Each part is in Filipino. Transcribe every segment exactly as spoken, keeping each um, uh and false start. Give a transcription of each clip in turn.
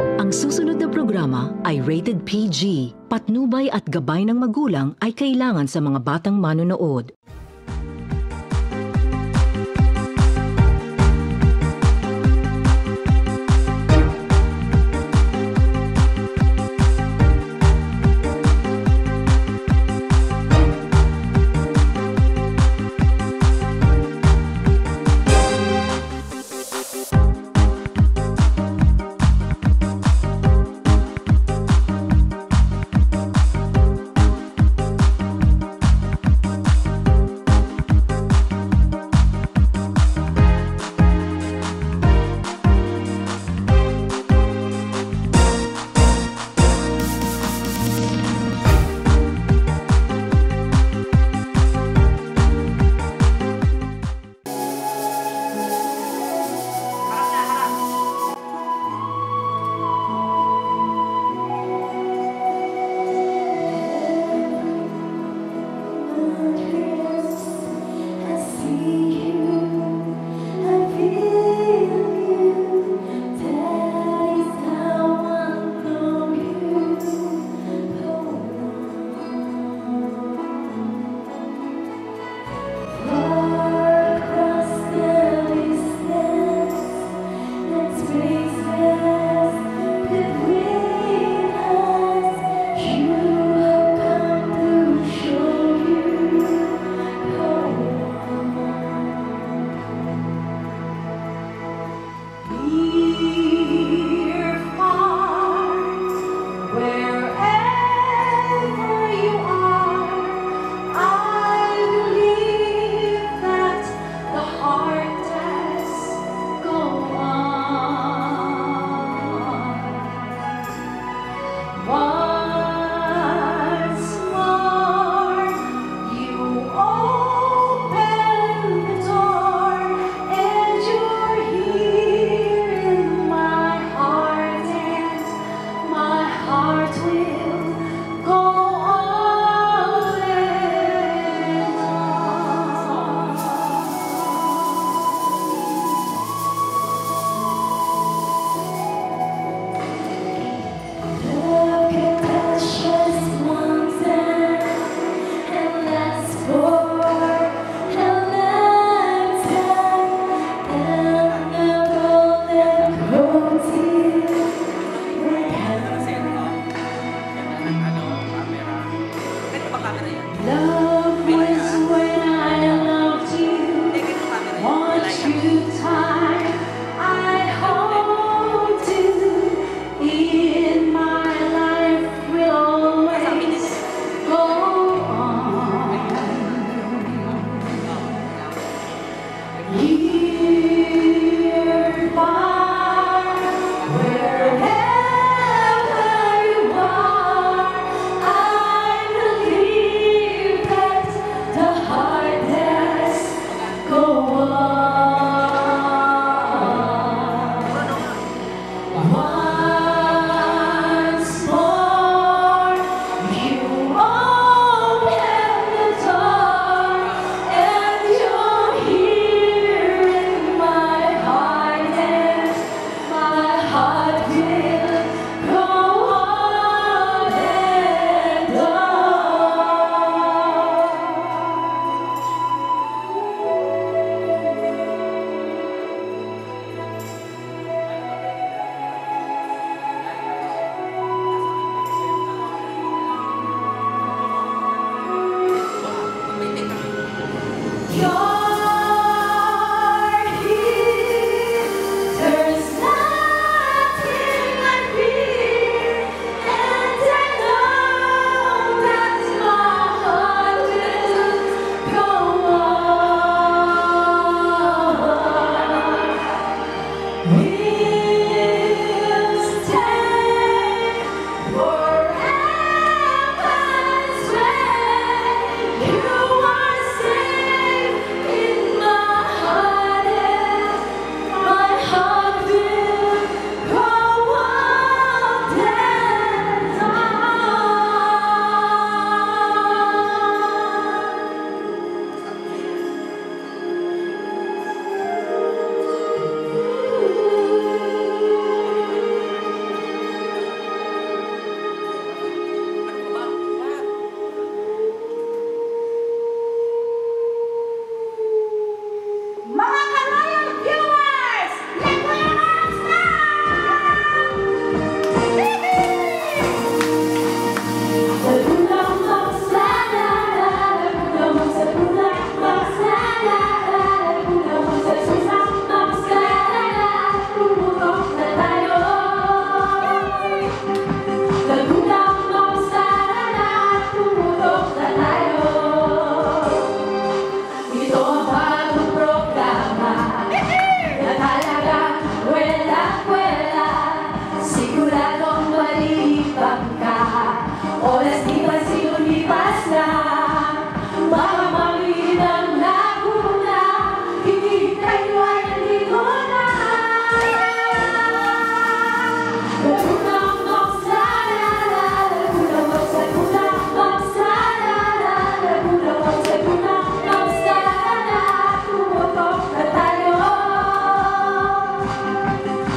Ang susunod na programa ay rated P G. Patnubay at gabay ng magulang ay kailangan sa mga batang manonood.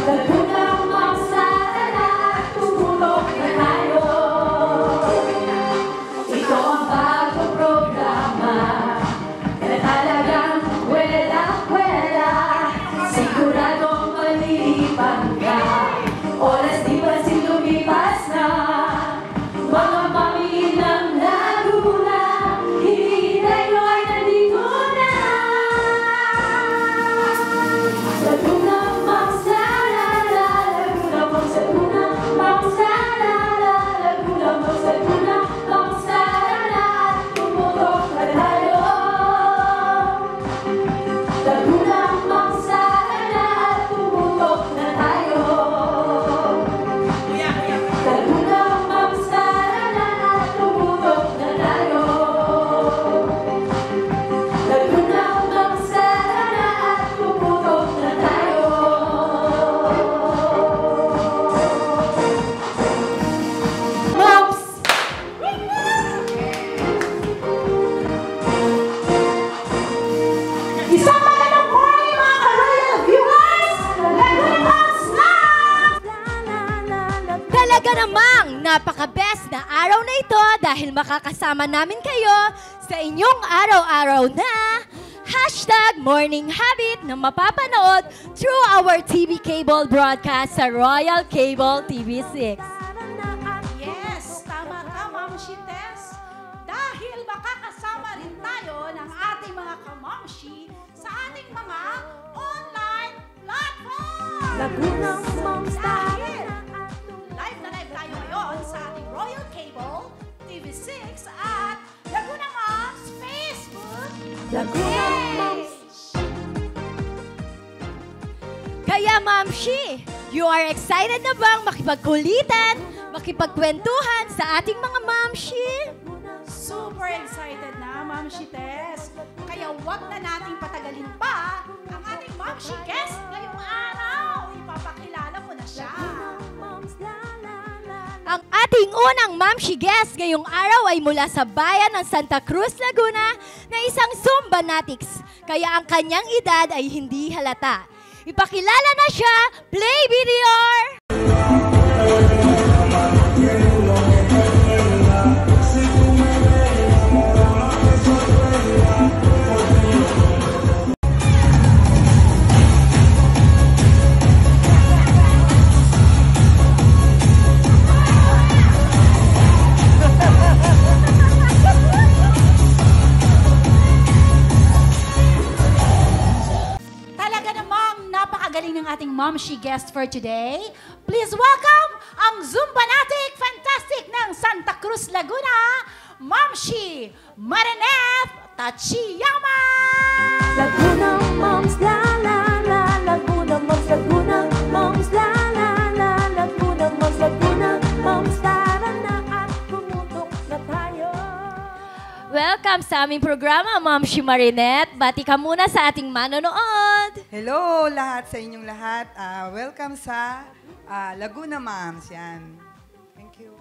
Napaka-best na araw na ito dahil makakasama namin kayo sa inyong araw-araw na hashtag Morning Habit na mapapanood through our T V cable broadcast sa Royal Cable T V six. Yes, tama ka, Mamshi Tess. Dahil makakasama rin tayo ng ating mga kamamshi sa ating mga online platform. Lagunang Moms Dahil live na live tayo ngayon sa ating Royal Cable T V six at Laguna Moms Facebook page. Kaya Mamshi, you are excited na bang makipagkulitan, makipagkwentuhan sa ating mga Mamshi? Super excited na, Mamshi Tess. Kaya wag na nating patagalin pa ang ating Mamshi guest ngayong araw. Ipapakilala ko na siya. Ang ating unang Mamshi guest ngayong araw ay mula sa bayan ng Santa Cruz, Laguna na isang Zumba Natics. Kaya ang kanyang edad ay hindi halata. Ipakilala na siya, play video! Napakagaling ng ating Momshi guest for today. Please welcome ang Zumbanatic Fantastic ng Santa Cruz, Laguna, Momshi Marinette Tachiyama! Laguna Moms, la la la, Laguna Moms, Laguna Moms, la la la, Laguna Moms, Laguna Moms, tara na at pumutok na tayo. Welcome sa aming programa, Momshi Marinette. Bati ka muna sa ating manonood. Hello lahat sa inyong lahat. Ah, welcome sa ah, Laguna Moms. Yan. Thank you.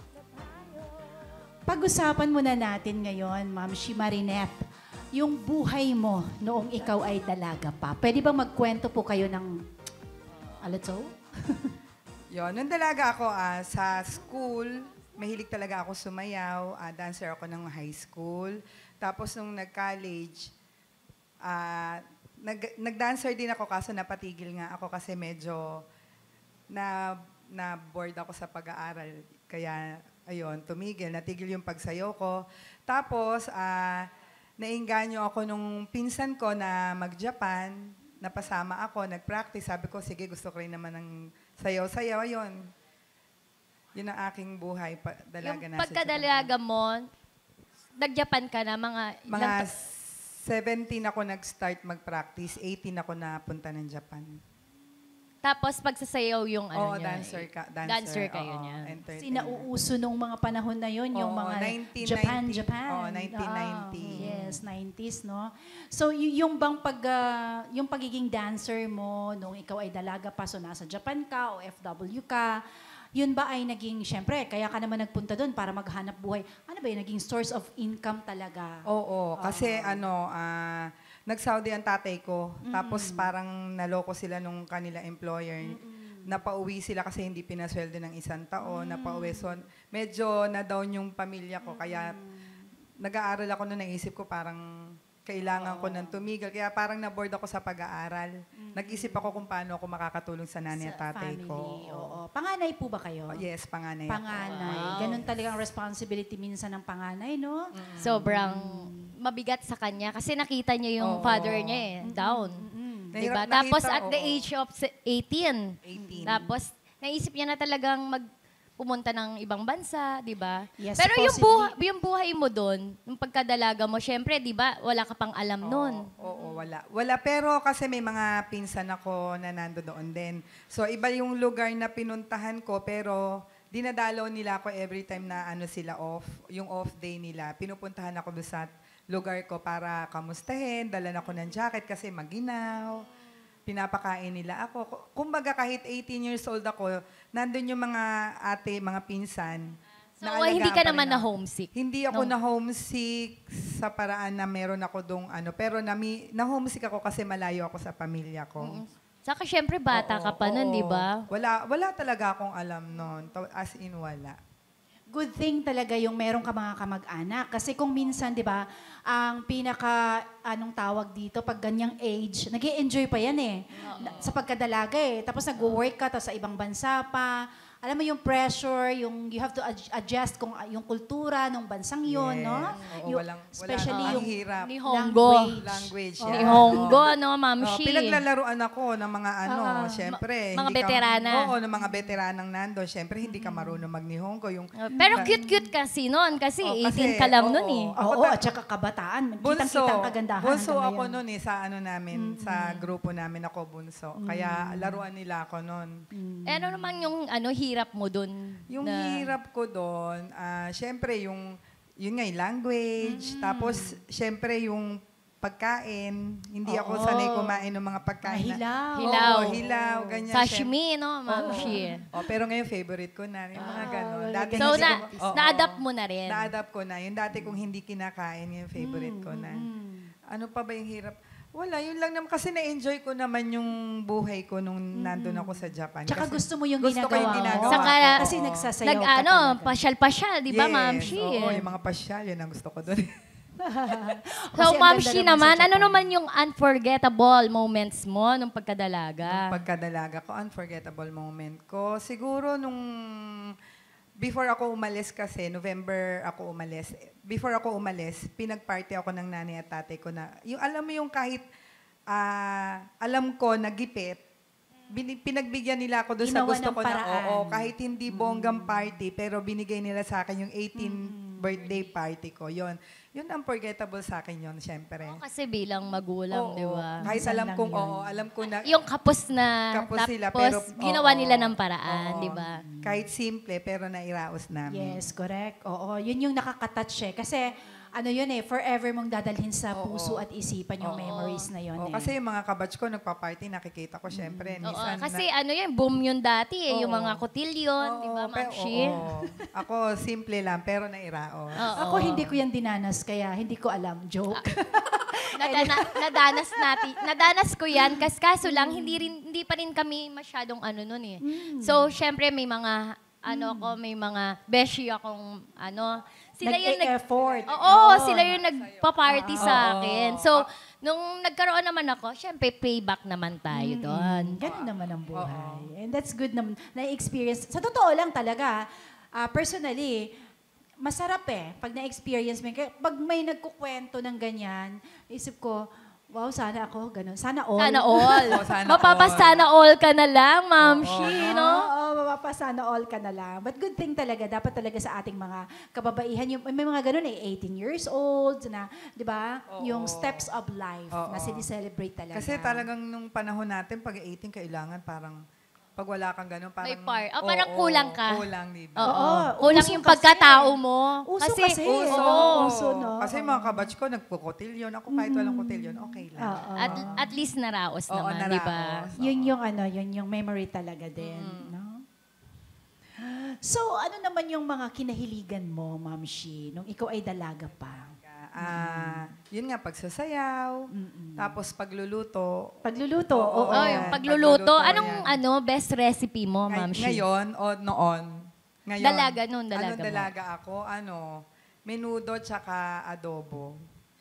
Pag-usapan muna natin ngayon, Momshi Marinette, yung buhay mo noong ikaw ay dalaga pa. Pwede bang magkwento po kayo ng alatso? Yon, nung dalaga ako ah, sa school, mahilig talaga ako sumayaw. Ah, dancer ako ng high school. Tapos nung nag-college, ah, nag, nag-dancer din ako kaso napatigil nga ako kasi medyo na, na bored ako sa pag-aaral. Kaya, ayun, tumigil. Natigil yung pagsayaw ko. Tapos, ah, nainganyo ako nung pinsan ko na mag-Japan. Napasama ako, nag-practice. Sabi ko, sige, gusto ko rin naman ng sayaw-sayaw. Ayun. Yun ang aking buhay, pa, dalaga Yung na. pagkadalaga mo, nag-Japan ka na, mga... Mga ilang ta- seventeen ako nag-start mag-practice, eighteen ako napunta ng Japan. Tapos pagsasayaw yung ano Oo, niya. dancer ka. Dancer, Dancer kayo oo, niya. entertainer. Sinauuso nung mga panahon na yon, yung Oo, mga nineteen Japan, ninety. Japan. Oo, nineteen ninety. Ah, yes, nineties, no? So, y- yung bang pag, ah, yung pagiging dancer mo nung ikaw ay dalaga pa, so nasa Japan ka o F W ka, yun ba ay naging, syempre, kaya ka naman nagpunta doon para maghanap buhay. Ano ba yung naging source of income talaga? Oo, kasi ano, ah, nag-Saudi ang tatay ko. Tapos parang naloko sila nung kanila employer. napauwi sila kasi hindi pinasweldo ng isang taon, napauwi. So, medyo na-down yung pamilya ko. Kaya nag-aaral ako noon, naisip ko parang kailangan ko nang tumigil. Kaya parang na-bored ako sa pag-aaral. Nag-isip ako kung paano ako makakatulong sa nanay at tatay Family, ko. oo. Panganay po ba kayo? Oh, yes, panganay ako. Panganay. Ganun talagang responsibility minsan ng panganay, no? Sobrang mabigat sa kanya kasi nakita niya yung Oo. father niya eh, down. Diba? Nahirap Tapos nakita, at the oo. age of se- eighteen, eighteen. tapos naisip niya na talagang mag pumunta ng ibang bansa, di ba? Yes, Pero yung supposedly- buhay, yung buhay mo doon, yung pagkadalaga mo, syempre, di ba, wala ka pang alam noon. Oo, oo, wala. Wala, pero kasi may mga pinsan ako na nando doon din. So, iba yung lugar na pinuntahan ko, pero dinadalaw nila ako every time na ano sila off, yung off day nila. Pinupuntahan ako doon sa lugar ko para kamustahin, dalan ako ng jacket kasi maginaw. Pinapakain nila ako. Kumbaga kahit eighteen years old ako, nandun yung mga ate, mga pinsan. So, naalagaan hindi ka pa rin naman ako. na homesick? Hindi ako No. na homesick sa paraan na meron ako dong ano, pero nami, na homesick ako kasi malayo ako sa pamilya ko. Saka syempre, bata ka pa nun, Oo. di ba? Wala wala talaga akong alam noon. As in wala. Good thing talaga yung meron ka mga kamag-anak. Kasi kung minsan, di ba, ang pinaka, anong tawag dito, pag ganyang age, nag enjoy pa yan eh. Na- Sa pagkadalaga eh. Tapos nag-work ka, tapos sa ibang bansa pa. Alam mo yung pressure, yung you have to ad- adjust kung uh, yung kultura ng bansang yun, Yes. no? Oo, Yung- walang, especially walang, yung ang hirap. Ni Honggo. language. Language. Ni yeah. Honggo, no, Oo, mamshi? pinaglalaruan ako ng mga ano, Ah, syempre. mga hindi ka- veterana. Oo, ng mga veteranang nando. Syempre, hindi ka marunong mag-nihongo. Yung, Pero cute-cute kasi noon, kasi Oh, eighteen kasi, ka lang oo. noon eh. Ako Oo, ta- at saka kabataan. Bunso. Kitang-kita ang kagandahan. Bunso hanggang ako ngayon. noon eh, sa ano namin, sa grupo namin ako bunso. Kaya laruan nila ako noon. Eh, ano naman yung ano, hirap mo doon? Yung na- hirap ko doon, ah syempre yung, yun nga, yung language, tapos syempre yung pagkain. Hindi ako Oo. sanay kumain ng mga pagkain. Mga hilaw. Hilaw. Oo, hilaw, ganyan. Sashimi, no, mamshi? Oh, pero ngayon favorite ko na, yung mga ganon. Dati So, hindi na, ko- oo. na-adapt mo na rin. Na-adapt ko na. Yung dati kung hindi kinakain, yung favorite ko na. Ano pa ba yung hirap? Wala, yun lang naman. Kasi na-enjoy ko naman yung buhay ko nung nandun ako sa Japan. Tsaka Kasi gusto mo yung gusto ko ginagawa yung mo. ginagawa Saka, ko. Kasi Oo. nagsasayaw Nag, ka ano, talaga. pasyal-pasyal, di ba, Yes, mamshi? Oo, yung mga pasyal, yun ang gusto ko doon. So, Kasi ang mamshi ganda naman, naman sa ano Japan. naman yung unforgettable moments mo nung pagkadalaga? Pagkadalaga ko, unforgettable moment ko. Siguro nung before ako umalis kasi, November ako umalis. Before ako umalis, pinag-party ako ng nanay at tatay ko na, yung alam mo yung kahit ah, alam ko nagipit, bini- pinagbigyan nila ako doon sa Ginawa gusto ng ko na, paraan. oo, kahit hindi bonggang party, pero binigay nila sa akin yung eighteenth birthday party ko. Yon, yun unforgettable sa akin yon, syempre. Kasi bilang magulang, Oo, di ba? Kahit Minsan alam lang kong, yun. oo, alam ko na, Yung kapos na, Kapos tapos sila, pero, ginawa oo, nila ng paraan, oo. di ba? Kahit simple, pero nairaos namin. Yes, correct. Oo, yun yung nakaka-touch eh. Kasi ano yun eh, forever mong dadalhin sa Oo. puso at isipan yung Oo. memories na yun Oh, eh. kasi yung mga kabatch ko, nagpa-party, nakikita ko syempre. Oo, Minsan, kasi na, ano yun, boom yun dati eh, yung Oo. mga kotilyon, di ba, Oo, pero- mamshi? oo. Ako, simple lang, pero nairaos. Oo. Ako hindi ko yan dinanas, kaya hindi ko alam. Joke. Nadana, nadanas natin, nadanas ko yan, kas kaso lang, hindi, rin, hindi pa rin kami masyadong ano nun eh. So, syempre may mga, ano ako, may mga beshi akong, ano, sila yung nag... Nag-e-effort. Oo, sila yung nagpa-party sa akin. So, nung nagkaroon naman ako, syempre payback naman tayo doon. Ganun naman ang buhay. And that's good naman. Na-experience. Sa totoo lang talaga, ah, personally, masarap eh. Pag na-experience mo. Kaya pag may nagkukwento ng ganyan, isip ko, wow, sana ako, ganun. Sana all. Sana all. Oo, sana Mapapasana all ka na lang, mamshi, no? Oo, mapapasana all ka na lang. But good thing talaga, dapat talaga sa ating mga kababaihan, yung, may mga ganun eh, eighteen years old, na, di ba? Oo. Yung steps of life Oo. na sinicelebrate talaga. Kasi talagang nung panahon natin, pag eighteen, kailangan parang, pag wala kang ganun, parang... May par- oh, oo, parang kulang ka. Kulang, di ba? Oo. Oo, Kulang uso yung kasi. pagkatao mo. Uso kasi. Uso. Oo, uso, no? Kasi mga kabatch ko, nagpukotilyon. Ako kahit walang kotilyon, okay lang. Oo. At, at least naraos Oo, naman, di ba? naraos. Yun yung ano, yun yung memory talaga din, no? So, ano naman yung mga kinahiligan mo, Ma'am Shi, nung ikaw ay dalaga pa? Ah, yun nga, pagsasayaw. Tapos pagluluto. Pagluluto, oo. Oh, yung yan. pagluluto. Pagluluto, Anong yan. ano best recipe mo, Ngay- Ma'am Shi? Ngayon o noon? Ngayon. Dalaga, noon dalaga Anong mo? dalaga ako? Ano? Menudo tsaka adobo.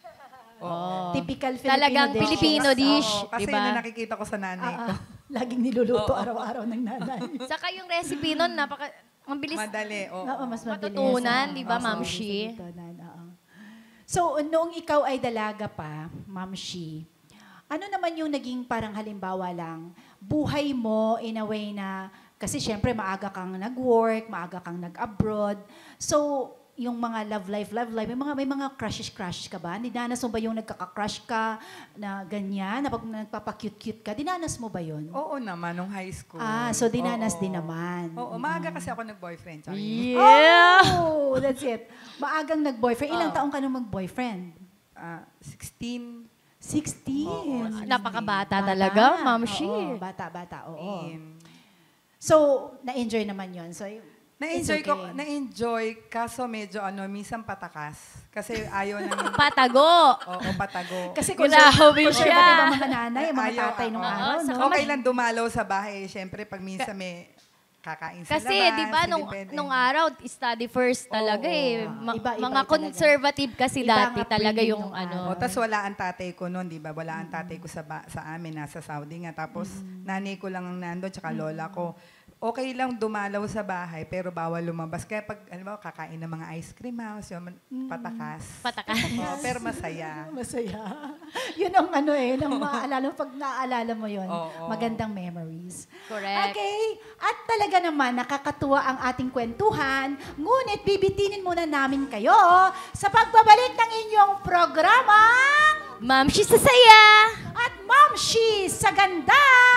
Oo. Typical Filipino Talagang dish. Filipino dish, Oo, kasi diba? yun na nakikita ko sa nanay Ah, ko. ah. Laging niluluto araw-araw ng nanay. Saka yung recipe nun, napaka, ang bilis Madali, oo. Oo, mas mabilis. matutunan, Oo, di ba, mas Ma'am mabilis Shi? matutunan, oo. So, noong ikaw ay dalaga pa, Ma'am Shi, ano naman yung naging parang halimbawa lang, buhay mo in a way na, kasi syempre maaga kang nag-work, maaga kang nag-abroad. So, yung mga love life, love life, may mga, may mga crushes-crush ka ba? Dinanas mo ba yung nagkaka-crush ka na ganyan, na pag nagpapa-cute-cute ka? Dinanas mo ba yun? Oo naman, nung high school. Ah, so dinanas Oo. din naman. Oo, maaga kasi ako nag-boyfriend. Sorry. Yeah! Oh, that's it. Maagang nag-boyfriend. Ilang Oo. taong ka nung mag-boyfriend? Ah, sixteen. sixteen. Oo, Napakabata talaga, Ma'am Shi. Oo, bata, bata. Oo. In. So, na-enjoy naman yon. So, Na-enjoy it's ko, okay. na-enjoy, kaso medyo ano, minsan patakas. Kasi ayaw namin, Patago! oo, patago. Kasi Grabe conservative siya. ang mga nanay, ang mga Ayaw, tatay nung oo. araw, no? saka Okay lang dumalaw sa bahay, syempre pag minsan may kakain sa Kasi, labas. di ba, nung, independent. nung araw, study first talaga Oo. eh. Ah, Ma- iba- iba mga talaga. conservative kasi Iba ang dati talaga upbringing yung nung ano. O, tas wala ang tatay ko noon, di ba? Wala ang tatay ko sa, ba- sa amin, nasa Saudi nga. Tapos, nanay ko lang ang nandun, tsaka lola ko. Okay lang dumalaw sa bahay, pero bawal lumabas. Kaya pag, ano ba, kakain ng mga ice cream house, yung patakas. Patakas. Oo, pero masaya. Masaya. Yun ang ano eh, nang maaalala, pag naaalala mo yun, Oo. magandang memories. Correct. Okay. At talaga naman, nakakatuwa ang ating kwentuhan. Ngunit, bibitinin muna namin kayo sa pagbabalik ng inyong programang Ma'am Shi sa saya! at Ma'am Shi sa ganda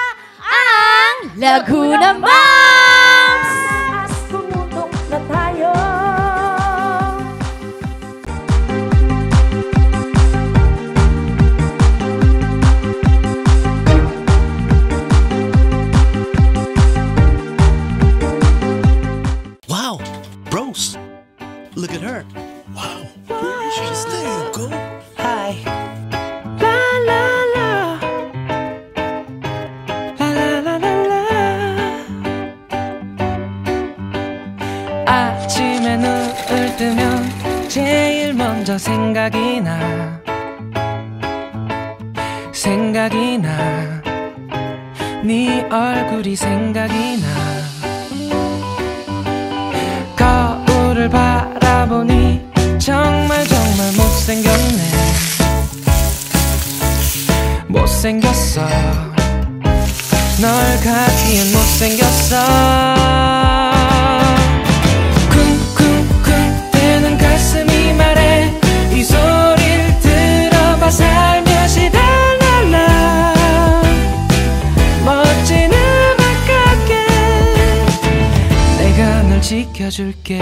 Ang Laguna Moms! At tumutok na tayo. Wow, Rose, look at her. Wow, she's there you go. Hi. La la la. La la la la la. 아침에 눈을 뜨면 제일 먼저 생각이 나 생각이 나 네 얼굴이 생각이 나 거울을 바라보니 정말 정말 못생겼네 못생겼어 널 갖기엔 못생겼어 쿵쿵쿵 대는 가슴이 말해 이 소리를 들어봐 살며시 달랄라 멋진 음악 같게 내가 널 지켜줄게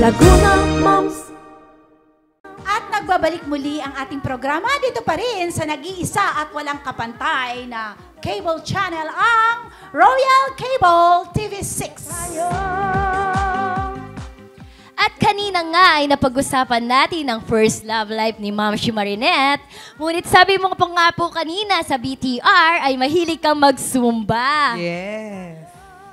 Laguna Moms. At nagbabalik muli ang ating programa dito pa rin sa nag-iisa at walang kapantay na cable channel, ang Royal Cable T V six. At kanina nga ay napag-usapan natin ang first love life ni Ma'am Shi Marinette. Ngunit sabi mo po nga po kanina sa B T R ay mahilig kang mag-zumba. Yes.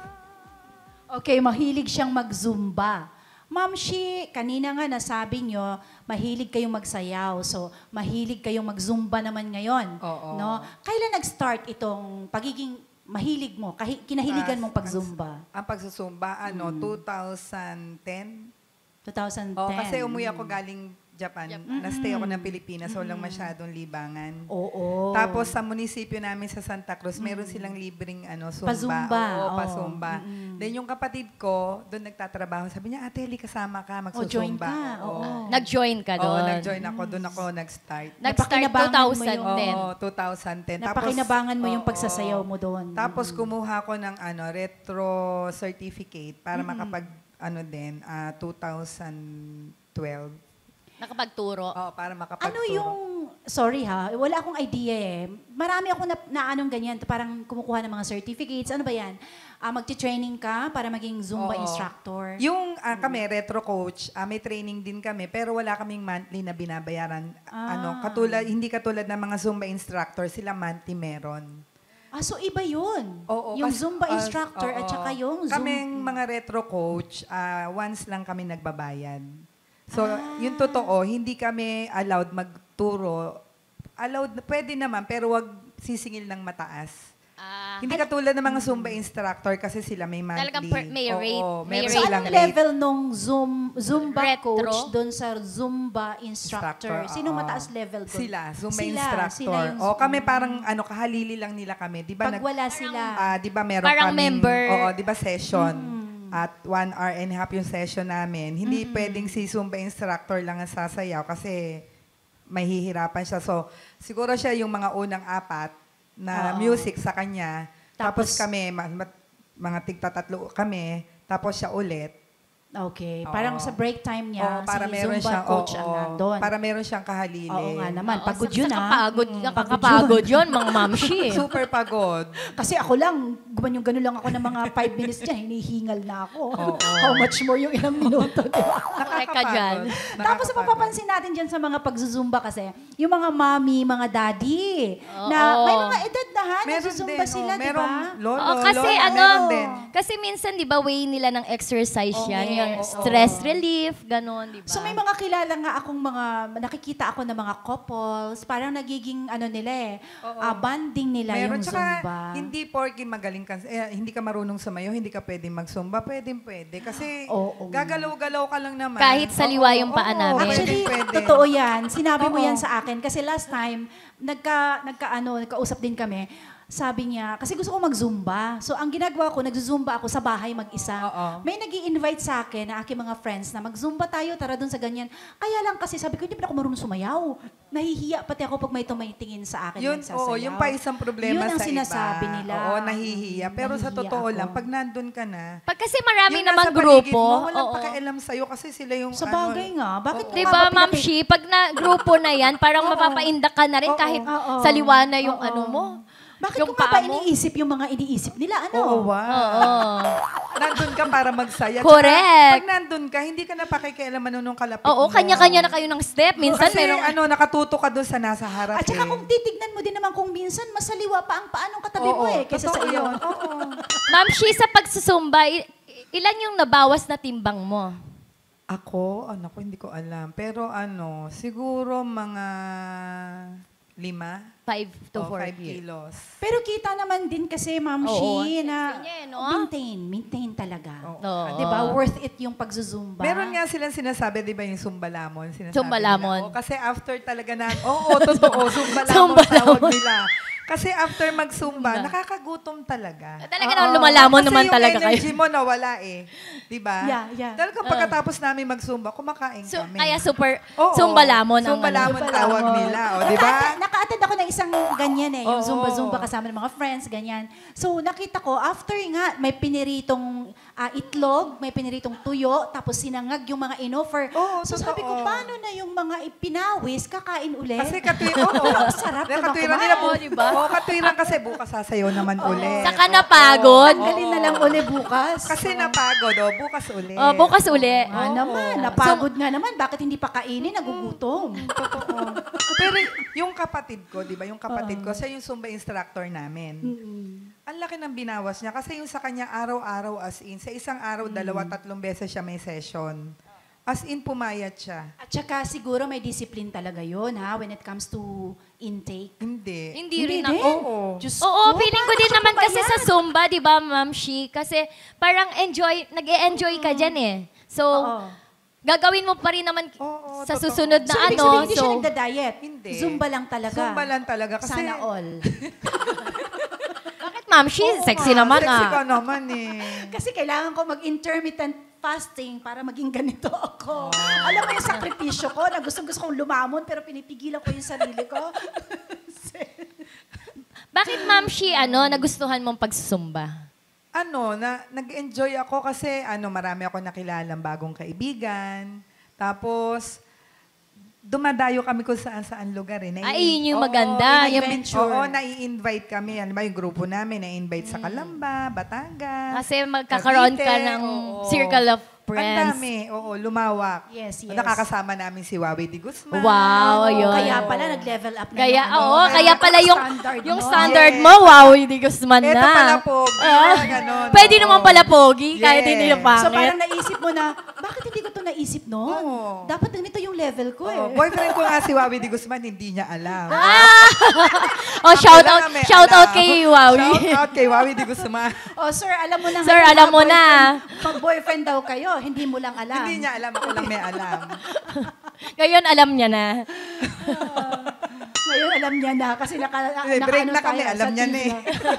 Okay, mahilig siyang mag-zumba. Ma'am Shi, kanina nga nasabi nyo, mahilig kayong magsayaw. So, mahilig kayong mag-zumba naman ngayon. Oo. No? Kailan nag-start itong pagiging mahilig mo, kahi- kinahiligan mong pag-zumba? Ang pagsusumba, ano, twenty ten. twenty ten. Oh, kasi umuwi ako galing Japan. Nastay ako ng Pilipinas, so walang masyadong libangan. Oo. Tapos sa munisipyo namin sa Santa Cruz, meron silang libreng ano, zumba. Pa-zumba, Oo, oo. pa-zumba. Then yung kapatid ko, doon nagtatrabaho, sabi niya, Ate, Eli, kasama ka, magsusumba. O, join ka. Oo. Nag-join ka Oo, doon. nag-join ako. Doon ako nag-start. Nag-start Napakinabangan mo twenty ten. Oo, twenty ten. Napakinabangan mo yung oo. pagsasayaw mo doon. Tapos kumuha ko ng ano, retro certificate para makapag ano din, ah, twenty twelve. Nakapagturo. Oo, para makapagturo. Ano yung, sorry ha, wala akong idea eh. Marami ako na, na anong ganyan, parang kumukuha ng mga certificates. Ano ba yan? Ah, magti-training ka para maging Zumba Oo. instructor? Yung ah, kami, retro coach, ah, may training din kami, pero wala kaming monthly na binabayaran. Ah. Ano, katulad, hindi katulad ng mga Zumba instructor, sila monthly meron. Ah, so iba yun? Oo, yung kasi- Zumba ah, instructor at oo. saka yung Zumba... Kaming mga retro coach, ah, once lang kami nagbabayad. So, Ah. yung totoo, hindi kami allowed magturo. Allowed, pwede naman, pero wag sisingil ng mataas. Ah, Hindi katulad ng mga Zumba instructor kasi sila may monthly. Talagang per- may rate, Oo, may meron So rate. silang anong rate. level nung Zoom, Zumba Retro? coach doon sa Zumba instructor? Instructor, Sino oo. mataas level doon? Sila, Zumba Sila, instructor. sila yung o kami parang ano kahalili lang nila kami. 'Di ba Pag wala sila. Ah, 'di ba meron Parang kaming member. Oo, 'di ba session. At one hour and a half yung session namin. Hindi pwedeng si Zumba instructor lang ang sasayaw kasi mahihirapan siya. So, siguro siya yung mga unang apat na Oo. music sa kanya. Tapos, Tapos- kami, ma- ma- mga tigtatatlo kami. Tapos siya ulit. Okay. Oo. Parang sa break time Oo, niya, para si meron Zumba siyang, coach oo, ang oo. nandun. Para meron siyang kahalili. Oo nga naman. Oo, Pagod sa- yun sa ah. Kapagod, Mm, nakakapagod yun, mga Ma'am Shi. Super pagod. Kasi ako lang, gumanyo gano'n lang ako ng mga five minutes dyan, hinihingal na ako. Oo. How much more yung ilang minuto, di ba? Correct ka dyan. Tapos Nakakapagod. mapapansin natin dyan sa mga pagzuzumba kasi, yung mga mommy, mga daddy, na Oo. may mga edad na ha, Meron nagzuzumba din, sila, oh, di merong ba? lolo, Oo, kasi lola, ano, meron din. kasi minsan 'di ba way nila ng exercise Oo, yan, yung oo, stress oo. relief, ganon, 'di ba? So may mga kilala nga akong mga, nakikita ako ng mga couples, parang nagiging ano nila eh, ah, bonding nila Meron, yung tsaka Zumba. hindi porky magaling ka, eh, hindi ka marunong sumayaw, hindi ka pwedeng magsumba, pwedeng pwede. Kasi Oo. gagalaw-galaw ka lang naman. Kahit saliwa yung paa oo, namin. Actually, pwede, pwede. totoo yan. Sinabi mo Oo. yan sa akin. Kasi last time, nagka, nagka, ano, nagkausap din kami. Sabi niya, kasi gusto ko mag-zumba. So, ang ginagawa ko, nag-zumba ako sa bahay mag-isa. Oo. May nag invite sa akin na aking mga friends na mag-zumba tayo, tara dun sa ganyan. Kaya lang kasi sabi ko, hindi pa ako marunong sumayaw. Nahihiya pati ako pag may tumitingin sa akin Yun, nagsasayaw. oo, yung pa isang problema Yun ang sa sinasabi iba. nila. Oo, nahihiya. Pero sa Nahihiya totoo ako. lang, pag nandun ka na, Pag kasi marami yung namang nasa paligid grupo, mo, walang oo. pakialam sa'yo kasi sila yung Sa ano, bagay nga. Bakit oo. mo Di nga ba, ba Ma'am pinaki- Shi, pag na grupo na yan, parang Oo. mapapaindak ka na rin Oo. kahit Oo. saliwa na yung Oo. ano mo. Bakit yung ko nga ba paa mo. iniisip yung mga iniisip nila? Ano? Oo, wow. Oo. Nandun ka para magsaya. Tsaka, Correct. Pag nandun ka, hindi ka na pakikialaman nung kalapit Oo, mo. kanya-kanya na kayo ng step. Minsan Kasi merong ano, nakatuto ka doon sa nasa harap At saka eh. kung titignan mo din naman kung minsan masaliwa pa ang paanong katabi mo Oo, eh, kaysa sa totoo iyo. yun. Oo. Ma'am Shi, sa pagsusumba, i- ilan yung nabawas na timbang mo? Ako, ano ko, hindi ko alam. Pero ano, siguro mga lima Five to o four five years. kilos. Pero kita naman din kasi, Ma'am Oo, Shi, ang na sexy niya eh, no? maintain, maintain talaga. Oo. Oo. Di ba? Worth it yung pagzuzumba. Meron nga silang sinasabi, di ba, yung sumbalamon? Sinasabi Sumbalamon. nila. O, kasi after talaga na, oo, totoo, sumbalamon Sumbalamon. tawag nila. Kasi after magsumba, Sumba. nakakagutom talaga. Talaga naman lumalamon naman talaga Kasi kayo. yung energy mo nawala eh. Di ba? Yeah, yeah. Talagang pagkatapos namin magsumba, kumakain So, kami. kaya super, Oo, sumbalamon ang Sumbalamon ano. tawag nila. O, di ba? Naka- Naka-attend ako ng isang ganyan eh, yung Oo. zumba-zumba kasama ng mga friends, ganyan. So nakita ko, after nga, may piniritong ah, itlog, may piniritong tuyo, tapos sinangag yung mga inoffer. Oo, so sabi ko, totoo. paano na yung mga ipinawis, kakain ulit? Kasi katwiran, oo. Ang sarap Dahil naman katwiran kumain. nila po, Oo, diba? Oo, katwiran kasi bukas sasayaw naman ulit. Saka napagod. Tanggalin na lang uli bukas. Kasi napagod, oh, bukas ulit. Oh, bukas uli. Ah, naman, napagod nga naman. Bakit hindi pa kainin? Nagugutom. Totoo. Pero yung kapatid ko, di ba, yung kapatid ko, siya yung Zumba instructor namin. Ang laki ng binawas niya kasi yung sa kanya araw-araw as in, sa isang araw, dalawa, tatlong beses siya may session. As in, pumayat siya. At saka siguro may discipline talaga yun, ha? When it comes to intake. Hindi. Hindi rin din. ako. Oo. Diyos Oo, ko, feeling ko paano din ka naman kasi pumayat? sa Zumba, di ba, Ma'am Shi? Kasi parang enjoy, nag-e-enjoy ka dyan eh. So, Oo. gagawin mo pa rin naman Oo, sa totoo. susunod na So, ibig ano. sabihin, hindi siya So, nagda-diet. Hindi. Zumba lang talaga. Zumba lang talaga. Kasi, Sana all. bakit Ma'am Shi? Oo Sexy nga, naman Sexy ka ah. naman eh. Kasi kailangan ko mag-intermittent fasting para maging ganito ako. Alam mo yung sakripisyo ko na gusto-gusto kong lumamon pero pinipigilan ko yung sarili ko. Bakit Ma'am Shi, ano, nagustuhan mong pagsusumba? Ano, na, nag-enjoy ako kasi ano, marami ako nakilalang bagong kaibigan. Tapos, dumadayo kami kung saan-saan lugar eh. Nai- Ay, yun yung Oo, maganda. in- Yung- adventure. Oo, nai-invite kami. Ano ba yung grupo namin? Na-invite sa Calamba, Batangas. Kasi magkakaroon ka Cavite, ng oo. circle of Ang friends. dami. Oo, lumawak. Yes, yes. Nakakasama namin si Wawi Di Guzman. Wow, ayun. Kaya pala nag-level up na Kaya, yung ano, oo, na- kaya pala yung, standard yung mo. standard Yes. mo, wow, hindi Guzman na. Ito pala pogi. Ah. Ganon, Pwede oo. naman pala pogi, kahit hindi na Yes. pangit. So parang naisip mo na, bakit hindi ko to naisip noon? Oo. Dapat ganito yung level ko eh. Oo, boyfriend ko nga si Wawi Di Guzman, hindi niya alam. oh, shout Wala out, kami shout out alam. kay Wawi. Shout out kay Wawi Di Guzman. Oh, sir, alam mo na. Sir, ngayon, alam mga mo na. boyfriend- Pag boyfriend daw kayo, hindi mo lang alam. Hindi niya alam, ako lang may alam. Ngayon, alam niya na. Ngayon alam niya na kasi naka, Eh, break nakaano na kami, tayo alam sa niya na eh. trivia.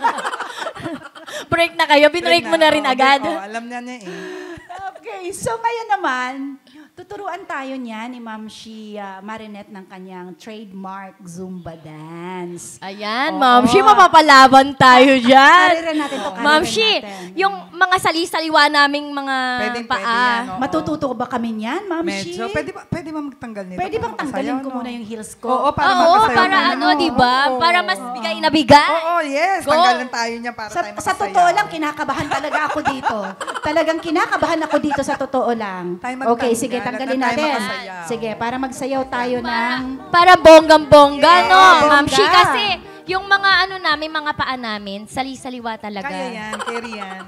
Break na kayo, binreak mo na rin Oo, agad. break, oo, alam niya na eh. Okay, so ngayon naman, tuturuan tayo niya ni Ma'am Shi ah, Marinette ng kanyang trademark Zumba dance. Ayan, Ma'am Shi, mapapalaban tayo dyan. Karirin natin to, karirin Ma'am Shi, natin. yung mga sali-saliwa naming mga Pwedeng pwede paa. yan, oo. Matututo ba kami niyan, Ma'am Shi? Medyo, pwede ba, pwede ba magtanggal nito? Pwede bang Para tanggalin makasayaw, ko no? muna yung heels ko? Oo, para Oo, makasayaw para naman, ano, oo. di ba? Oo. Para mas bigay na bigay. Oo, yes. Go. Tanggalan tayo niya para Sa, tayo sa makasayaw. totoo lang, kinakabahan talaga ako dito. Talagang kinakabahan ako dito sa totoo lang. Tayo magtanggal, Okay, sige, tanggalin at tayo natin. makasayaw. Sige, para magsayaw tayo ng... Para bonggang-bongga, Yeah, no, bongga. Ma'am Shi? Kasi yung mga ano namin, mga paa namin, sali-saliwa talaga. Kaya yan, carry yan.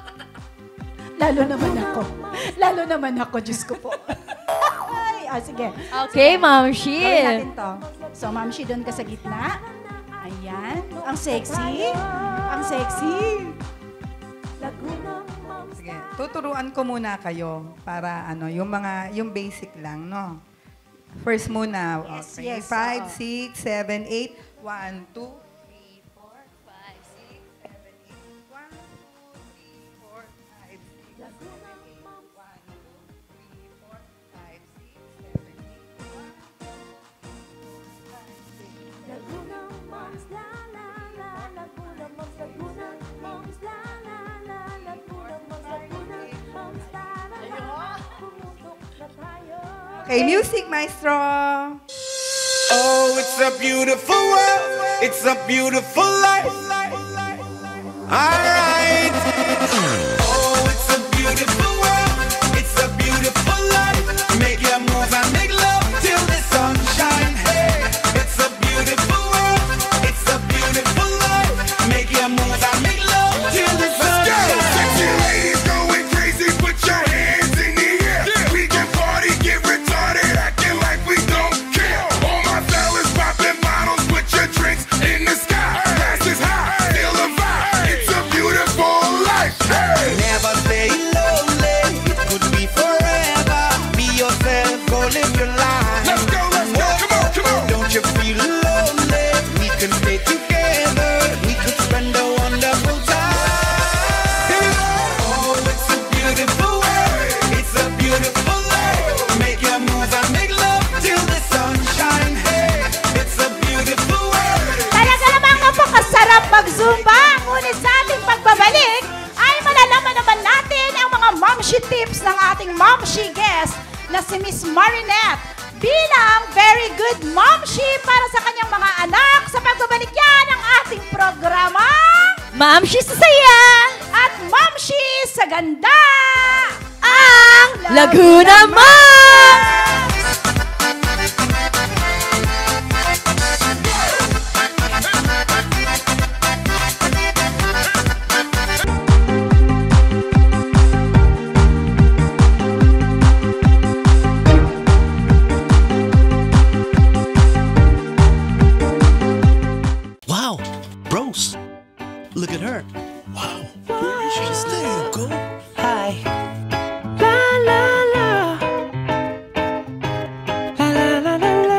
Lalo naman ako. Lalo naman ako, Diyos ko po. Ay, ah, sige. Okay, Ma'am Shi. Gawin natin to. So, Ma'am Shi, doon ka sa gitna. Ayan. Ang sexy. Ang sexy. Sige, tuturuan ko muna kayo para ano, yung mga, yung basic lang, no? First muna. Yes, Okay. yes, Five, oo. six, seven, eight. One, two, three, four, five, six, seven, eight. One, two, three, four, five, six, seven, eight. One, two, three, four, five, six, seven, eight. One, two, five, six, Laguna Moms, la la la, Laguna Moms, Laguna Moms, la la la, Laguna Moms, Laguna Moms, tara na, pumutok na tayo. Okay, music, maestro. Oh, it's a beautiful world. It's a beautiful life. Alright. Oh, it's a beautiful world. It's a beautiful life. Make your move and make love till the sun shines. Hey, it's a beautiful world. It's a beautiful life. Make your move and make love till the sun shines. Sexy ladies going crazy, put your hands in the air. We can party, get retarded, acting like we don't care. All my fellas popping bottles, put your drinks in the sky. Glasses high, feel the vibe. It's a beautiful Momshi tips ng ating Momshi guest na si Miss Marinette bilang very good Momshi para sa kanyang mga anak sa pagbabalik yan ng ating programa. Mamshi sa saya! At Momshi sa ganda! Ang Laguna Moms! Wow, bros, look at her. Wow, baby, she's there you go. Hi. La la la. La la la la la.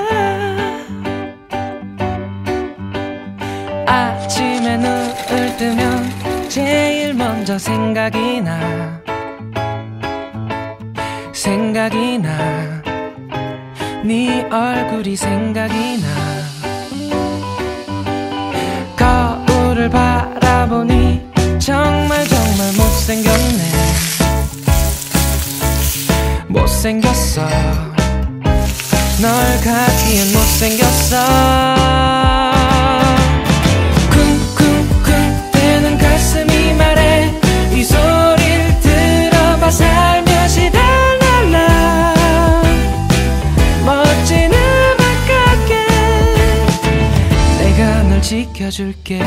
아침에 눈을 뜨면 제일 먼저 생각이 나. 생각이 나. 네 얼굴이 생각이 나. 거울을 바라보니 정말 정말 못생겼네. 못생겼어. 널 갖기엔 못생겼어. 쿵쿵쿵 뛰는 가슴이 말해 이 소리를 들어봐 살며시 달랄라 멋진 음악 같게 내가 널 지켜줄게.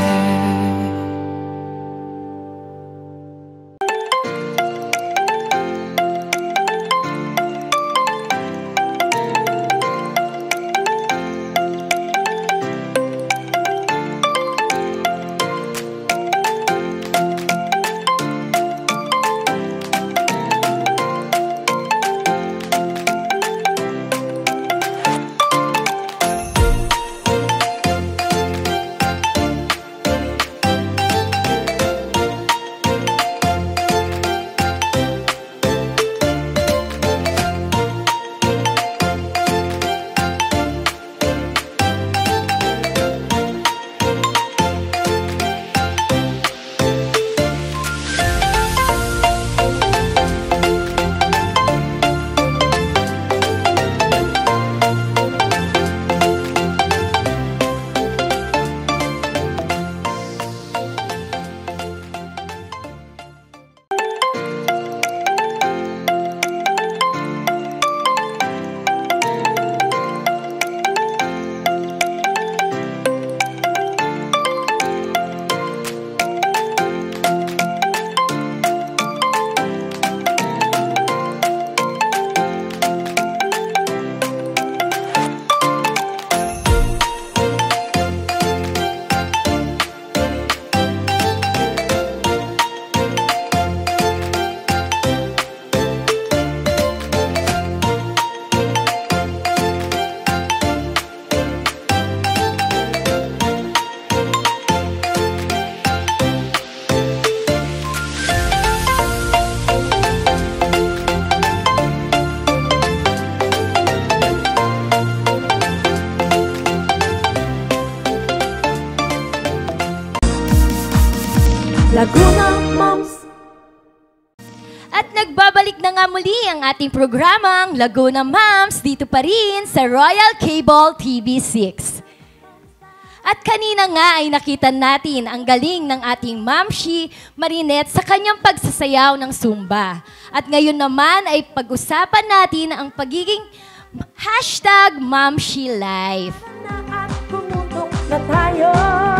Laguna Moms. At nagbabalik na nga muli ang ating programang Laguna Moms dito pa rin sa Royal Cable T V six. At kanina nga ay nakita natin ang galing ng ating Momshi Marinette sa kanyang pagsasayaw ng Zumba. At ngayon naman ay pag-usapan natin ang pagiging hashtag Momshi Life. Na at pumutok na tayo.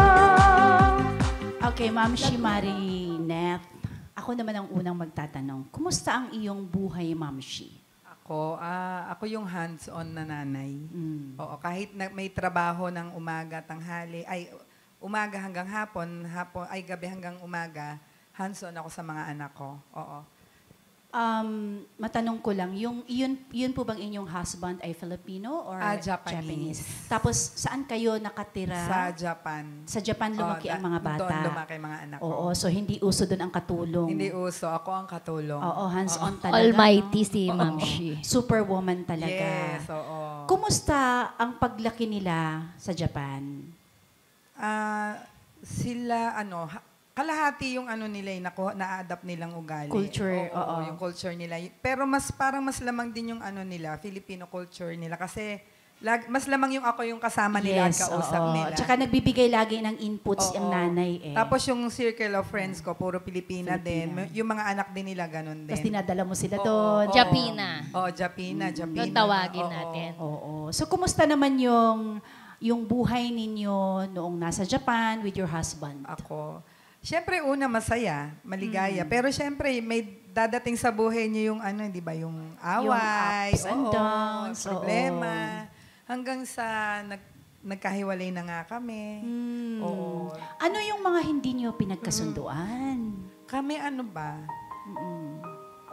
Okay, Momshi Marinette. Ako naman ang unang magtatanong. Kumusta ang iyong buhay, Momshi? Ako, ah, ako yung hands-on na nanay. Mm. Oo, kahit na may trabaho ng umaga, tanghali, ay umaga hanggang hapon, hapon ay gabi hanggang umaga, hands-on ako sa mga anak ko. Oo. Um, matanong ko lang, yung, yun, yun po bang inyong husband ay Filipino or Ah, Japanese. Tapos, saan kayo nakatira? Sa Japan. Sa Japan lumaki Oo, ang mga da- bata. Doon lumaki mga anak ko. Oo, so hindi uso doon ang katulong. Hindi uso. Ako ang katulong. Oo, hands-on talaga. Almighty no? si Momshi. Superwoman talaga. Yes, oo. Kumusta ang paglaki nila sa Japan? Ah, sila, ano, ha- kalahati yung ano nila, yung nakuha, na-adapt nilang ugali. Culture, oo. Yung culture nila. Pero mas parang mas lamang din yung ano nila, Filipino culture nila. Kasi lag, mas lamang yung ako yung kasama nila at kausap oo. nila. Tsaka nagbibigay lagi ng inputs Oo. yung nanay eh. Tapos yung circle of friends ko, puro Pilipina, Filipina. din. Yung mga anak din nila, ganun din. Tapos dinadala mo sila Oo, doon. oo. Japina. Oo, Japina, Japina. Doon tawagin Oo. natin. Oo. So, kumusta naman yung yung buhay ninyo noong nasa Japan with your husband? Ako. Siyempre, una, masaya, Mm. maligaya. Pero siyempre, may dadating sa buhay niyo yung ano, di ba, yung away, ups and oo, downs, problema. Hanggang sa nag, nagkahiwalay na nga kami. Hmm. Oo. Ano yung mga hindi niyo pinagkasunduan? Kami ano ba? Mm.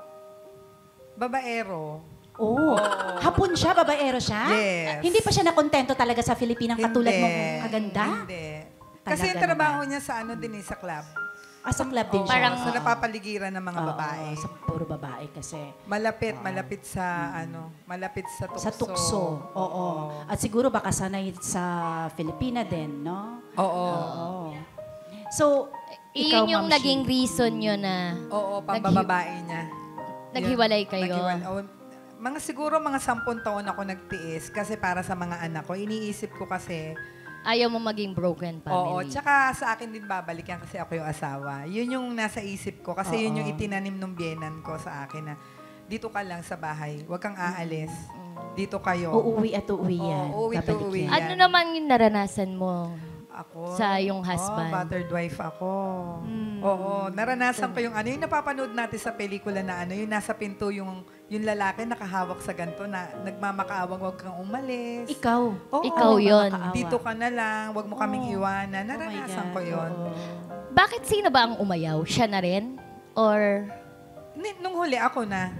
Babaero. Oh, hapon siya, babaero siya? Yes. Hindi pa siya nakontento talaga sa Filipinang katulad Hindi. mong kaganda? Hindi. Kasi yung Talaga trabaho niya sa ano din eh, sa club. Ah, sa club din Oo, siya? Parang- sa napapaligiran ng mga Oo, babae. sa puro babae kasi. Malapit, malapit sa ano, malapit sa tukso. Sa tukso, oo. At siguro baka sanay sa Filipina din, no? Oo. Oo. So, ikaw, Iyon yung Ma'am naging Shi. reason nyo na Oo, pambababae niya. naghiwalay Yun, kayo. naghiwalay. Oo, mga siguro mga sampung taon ako nagtiis kasi para sa mga anak ko. Iniisip ko kasi, Ayaw mo maging broken oo, family. tsaka sa akin din babalik yan kasi ako yung asawa. Yun yung nasa isip ko kasi yun Oo. yung itinanim ng biyenan ko sa akin na dito ka lang sa bahay, huwag kang aalis. Dito kayo. Uuwi at uuwi yan. Oo, uuwi at Babalik uuwi yan. Ano naman yung naranasan mo? Ako? Sa iyong husband? Oh, battered wife ako. Hmm. Oo, naranasan ko yung ano, yung napapanood natin sa pelikula na ano, yung nasa pinto yung yung lalaki nakahawak sa ganto na nagmamakaawang wag kang umalis. Ikaw. Oo, Ikaw yun. nakakaawa. Dito ka na lang, wag mo kaming Oo. iwanan. Oh my Naranasan God, ko yun. oo. Bakit sino ba ang umayaw? Siya na rin? Or Ni- Nung huli ako na,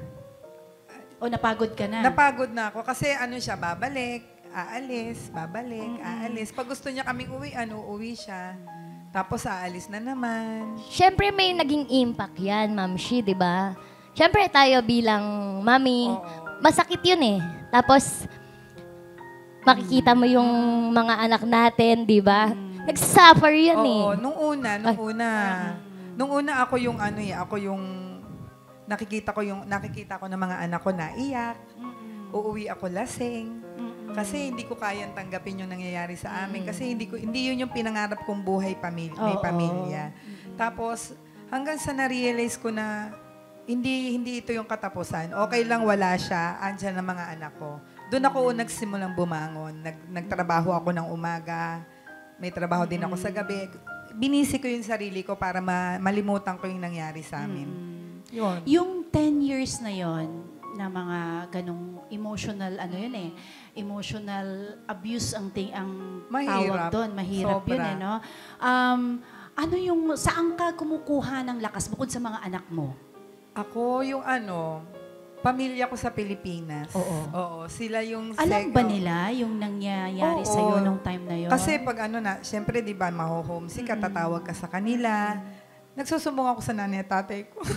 O napagod ka na? napagod na ako kasi ano siya, babalik, aalis, babalik, aalis. Pag gusto niya kaming uwi, ano, uuwi siya. Tapos aalis na naman. syempre may naging impact yan, Ma'am Shi, di ba? Syempre tayo bilang mami, Oo. masakit yun eh. Tapos, makikita mo yung mga anak natin, di ba? Nagsuffer yun eh. Oo, nung una, nung una. Nung una ako yung ano eh, ako yung nakikita ko yung nakikita ko ng mga anak ko na iyak. Uuwi ako lasing. Kasi hindi ko kayang tanggapin yung nangyayari sa amin kasi hindi ko hindi yun yung pinangarap kong buhay pamilya, may Oo. pamilya. Tapos hanggang sa na-realize ko na hindi hindi ito yung katapusan. Okay lang wala siya, andyan ang mga anak ko. Doon ako nagsimulang bumangon. Nag, nagtrabaho ako ng umaga. May trabaho din ako sa gabi. Binisi ko yung sarili ko para ma- malimutan ko yung nangyari sa amin. Yun. Yung ten years na yon na mga ganong emotional, ano yun eh, emotional abuse ang, ting, ang tawag Mahirap. doon. Mahirap yun Sobra. eh, no? Um, ano yung, saan ka kumukuha ng lakas bukod sa mga anak mo? Ako yung ano, pamilya ko sa Pilipinas. Oo. Oo, sila yung... Alam sec- ba nila yung nangyayari Oo. sa'yo nung time na yon? Kasi pag ano na, syempre di ba, maho-homesick ka, tatawag ka sa kanila. Nagsusumbong ako sa nanay at tatay ko.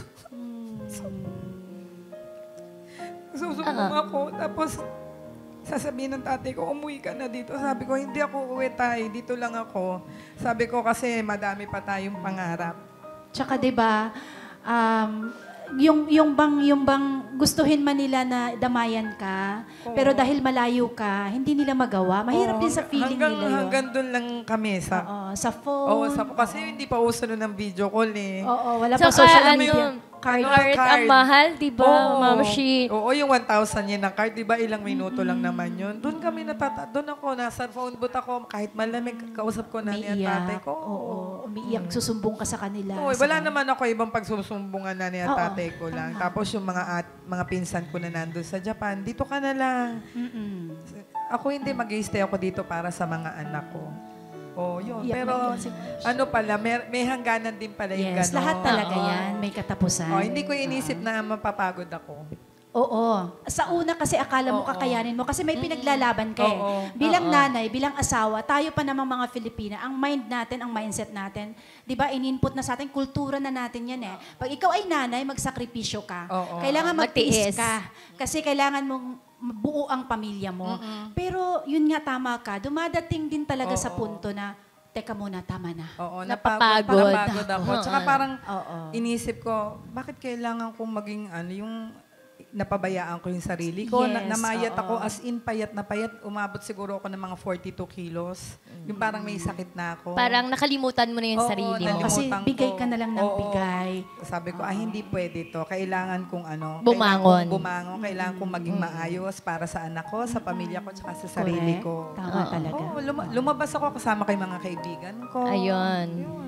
Nagsusumbong ako. Tapos, sasabihin ng tatay ko, umuwi ka na dito. Sabi ko, hindi ako uwi tayo. Dito lang ako. Sabi ko, kasi madami pa tayong pangarap. Tsaka 'di ba, um, yung yung bang yung bang gustuhin man nila na damayan ka, Oo. pero dahil malayo ka, hindi nila magawa. Mahirap Oo, din sa feeling hanggang, nila 'yun. Hanggang doon lang kami sa... Oo, sa phone. Oo, sa, kasi hindi pa uso nun ng video call eh. Oo, wala So, pa social ano media. yun? Card. Ano, Card, ang mahal, di ba, Oo. Ma'am Shi? Oo, yung one thousand yen ng card, di ba ilang minuto lang naman yun. Doon kami natata, doon ako, nasa phone booth ako, kahit malamig, kausap ko na niya tatay Umiiyak. ko. Oo, umiiyak, susumbong ka sa kanila. Oo, Sa wala kan- naman ako ibang pagsusumbungan na niya Oo. tatay ko lang. Tapos yung mga at, mga pinsan ko na nandun sa Japan, dito ka na lang. Mm-mm. Ako hindi mag-stay ako dito para sa mga anak ko. Oh, yun. Iyak Pero na iyak si ano pala, may, may hangganan din pala yung Yes, gano'n. lahat talaga Oo. yan. May katapusan. Oh, hindi ko inisip na mapapagod ako. Oo. Sa una kasi akala mo Oo. kakayanin mo kasi may pinaglalaban ka eh. Oo. Bilang Oo. nanay, bilang asawa, tayo pa namang mga Filipina, ang mind natin, ang mindset natin, 'di ba, in-input na sa atin, kultura na natin 'yan eh. Pag ikaw ay nanay, magsakripisyo ka. Oo. Kailangan magtiis Magtiis. ka kasi kailangan mong buo ang pamilya mo. Pero yun nga tama ka, dumadating din talaga sa Oo. punto na teka muna, tama na. Oo, Napapagod. napagod, napagod ako. Tsaka parang Oo. inisip ko, bakit kailangan kong maging ano, yung napabayaan ko yung sarili ko. Na, Yes, namayat oo. ako, as in payat na payat. Umabot siguro ako ng mga forty-two kilos. Yung parang may sakit na ako. Parang nakalimutan mo na yung Oo, sarili mo. nalimutan Kasi ko. bigay ka na lang ng Oo. bigay. Sabi ko, ah, hindi pwede to. Kailangan kong ano, Bumangon. kailangan kong bumangon, kailangan kong maging maayos para sa anak ko, sa pamilya ko, tsaka sa sarili Correct. ko. Tama talaga. Oo, luma- lumabas ako kasama kay mga kaibigan ko. Ayun.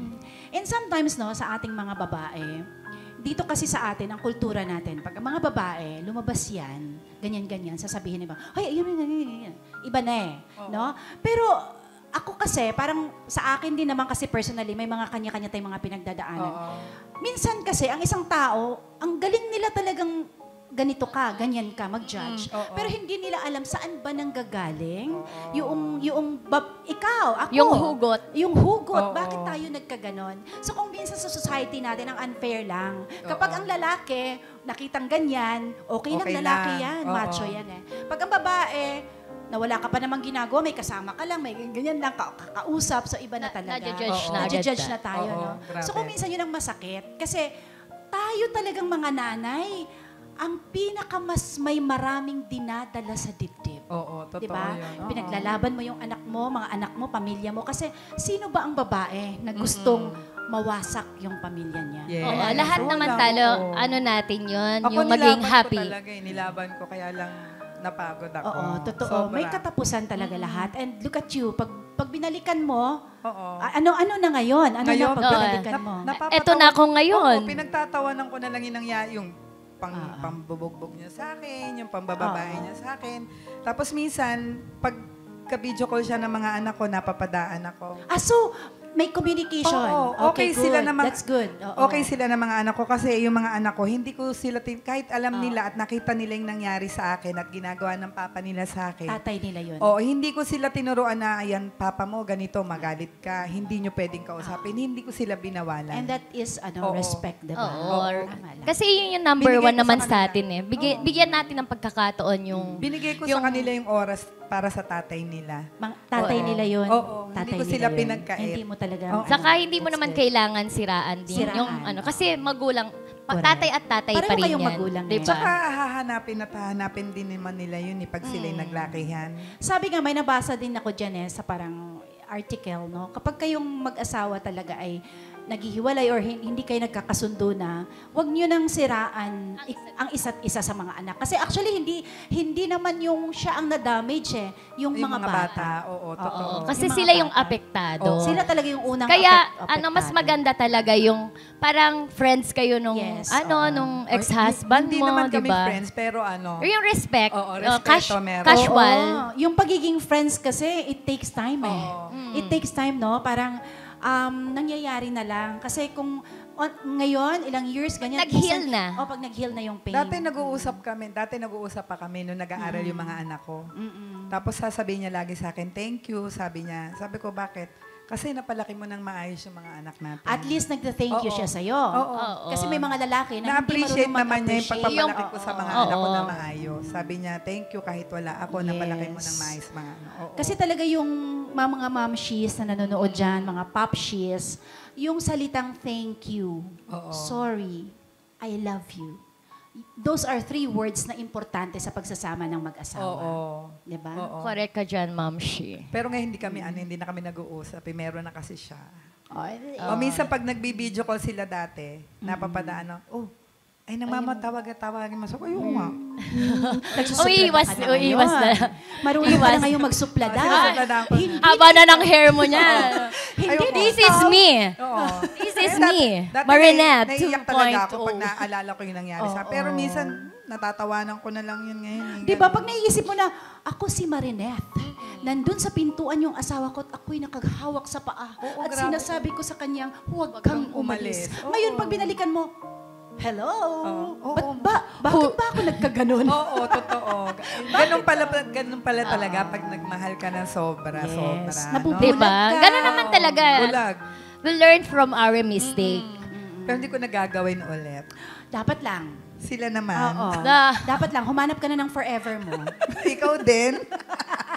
And sometimes, no, sa ating mga babae, dito kasi sa atin, ang kultura natin, pag ang mga babae, lumabas yan, ganyan-ganyan, sasabihin nila, ay, ayun, ayun, ayun, ayun. Iba na eh. No? Pero, ako kasi, parang sa akin din naman kasi personally, may mga kanya-kanya tayong mga pinagdadaanan. Oo. Minsan kasi, ang isang tao, ang galing nila talagang ganito ka, ganyan ka, mag-judge. Mm, oo. Pero hindi nila alam saan ba nang gagaling yung, yung, bab- ikaw, ako. Yung hugot. Yung hugot. Oo. Bakit tayo nagkaganon? So kung minsan sa society natin, ang unfair lang. Kapag Oo. ang lalaki, nakitang ganyan, okay, lang Okay lalaki lang. yan, Oo. macho yan eh. Pag ang babae, na wala ka pa namang ginagawa, may kasama ka lang, may ganyan lang, ka- kakausap, so iba na Na- talaga. nadjudge Oo. na agad Nadjudge ka. na tayo, Oo, no? grabe. So kung minsan yun ang masakit, kasi tayo talagang mga nanay, ang pinaka mas may maraming dinadala sa dibdib. Oo, totoo Diba? yun. Oo. Pinaglalaban mo yung anak mo, mga anak mo, pamilya mo. Kasi sino ba ang babae na gustong mawasak yung pamilya niya? Yes. Oo, lahat Oo, naman lang, talo, oo. ano natin yun, Ako yung maging nilaban happy. ko talaga eh. Nilaban ko, kaya lang napagod ako. Oo, totoo. Sobra. May katapusan talaga lahat. And look at you, pag, pag binalikan mo, Oo. a- ano ano na ngayon? Ano Ngayon, na pag binalikan mo? napapatawa- Eto na ako ngayon. Oo, pinagtatawanan ko na lang yung nangyari, yung pang, Ah. pambubugbog niya sa akin, yung pambababae Ah. niya sa akin. Tapos minsan, pag ka-video call siya ng mga anak ko, napapadaan ako. Ah, so, may communication. Oo, okay good. sila na mga- That's good. Oo. Okay sila ng mga anak ko kasi yung mga anak ko, hindi ko sila, tin- kahit alam Ah. nila at nakita nila yung nangyari sa akin at ginagawa ng papa nila sa akin. Tatay nila yun. Oo, hindi ko sila tinuruan na, ayan, papa mo, ganito, magalit ka, hindi nyo pwedeng kausapin. Hindi ko sila binawalan. And that is, ano, Oo. respect, diba? Oo. Tama lang. Kasi yun yung number Binigay one ko sa naman sa kanila. atin eh. Bigay, Bigyan natin ng pagkakataon yung... Binigay ko yung- sa kanila yung oras para sa tatay nila. Mang- tatay Oo. nila yun. Oo, hindi Tatay ko nila sila yun. pinagkait. Hindi mo talaga. Oo. Saka hindi mo That's naman good. kailangan siraan din. Siraan. Yung ano, kasi magulang, pa- Correct. tatay at tatay Pareho pa rin kayong yan. magulang Diba? eh. Tsaka hahanapin at hahanapin din naman nila yun eh, pag sila'y Mm. naglakihan. Sabi nga, may nabasa din ako dyan eh, sa parang article, no? Kapag kayong mag-asawa talaga ay naghihiwalay or hin- hindi kayo nagkakasundo na, wag nyo nang siraan ik- ang isa't isa sa mga anak. Kasi actually, hindi hindi naman yung siya ang na-damage eh, yung, Yung mga, mga bata. bata, oo, totoo. Oo, kasi Yung mga sila yung bata. apektado. Oo. Sila talaga yung unang Kaya apek- ano mas apektado. maganda talaga yung parang friends kayo nung Yes, ano oo. nung Ay, ex-husband hindi mo, naman di kami ba? friends, pero ano, Or yung respect, Oo, uh, respeto meron. casual. Oo. Yung pagiging friends kasi, it takes time eh. Oo. It takes time, no? Parang um, nangyayari na lang. Kasi kung on- ngayon, ilang years, ganyan. Nag-heal minsan- na. O, pag nag-heal na yung pain. dati nag-uusap kami, dati nag-uusap pa kami nung nag-aaral yung mga anak ko. Mm-mm. Tapos sasabihin niya lagi sa akin, thank you, sabi niya. Sabi ko, bakit? Kasi napalaki mo ng maayos yung mga anak natin. At least nagda-thank you Oo. siya sa'yo. Oo. Oo. Kasi may mga lalaki na Na-appreciate hindi marunong naman niya yung mag-appreciate. pagpapalaki ko Oo. sa mga Oo. anak ko na maayos. Sabi niya, thank you kahit wala ako, Yes. napalaki mo ng maayos mga ano. Oo. Kasi talaga yung mga, mga mom she's na nanonood dyan, mga pop she's, yung salitang thank you, Oo. sorry, I love you. Those are three words na importante sa pagsasama ng mag-asawa. Oo. Diba? Oo. Correct ka dyan, Ma'am Shi. Pero ngayon hindi kami, ano, hindi na kami nag-uusap. Eh, meron na kasi siya. Ay, O minsan pag nagbi-video call sila dati, napapadaan ako, oh, ay namamatawag at tawagin mo. So, ayun nga. nagsusupla Uiwas, ka na ngayon. uiwas na. Marunong ka Uiwas. na ngayong magsuplada. Ah, susuplada ako. Hindi, Haba na ng hair mo niya. hindi Ayoko. This is me. Oo. This is Eh, dat- me. dati Marinette nai- Naiiyak talaga ako 2.0. pag naaalala ko yung nangyari sa Oo. Pero minsan, natatawanan ko na lang yun ngayon. eh. Di ba, Ganun. pag naiisip mo na, ako si Marinette, nandun sa pintuan yung asawa ko at ako'y nakaghawak sa paa. Oo, at grabe. sinasabi ko sa kanyang, huwag kang kang umalis. umalis. Oo. Ngayon, pag binalikan mo, hello? Oo. Ba't ba? Bakit ba ako nagkaganon? Oo, totoo. Ganun pala, ganun pala talaga pag nagmahal ka ng sobra, Yes. sobra. Nabubulag Diba? ka. Ganun naman talaga. Bulag. We learn from our mistake. Pero hindi ko nagagawin ulit. Dapat lang. Sila naman. Oo. Na- Dapat lang, humanap ka na ng forever mo. Ikaw din.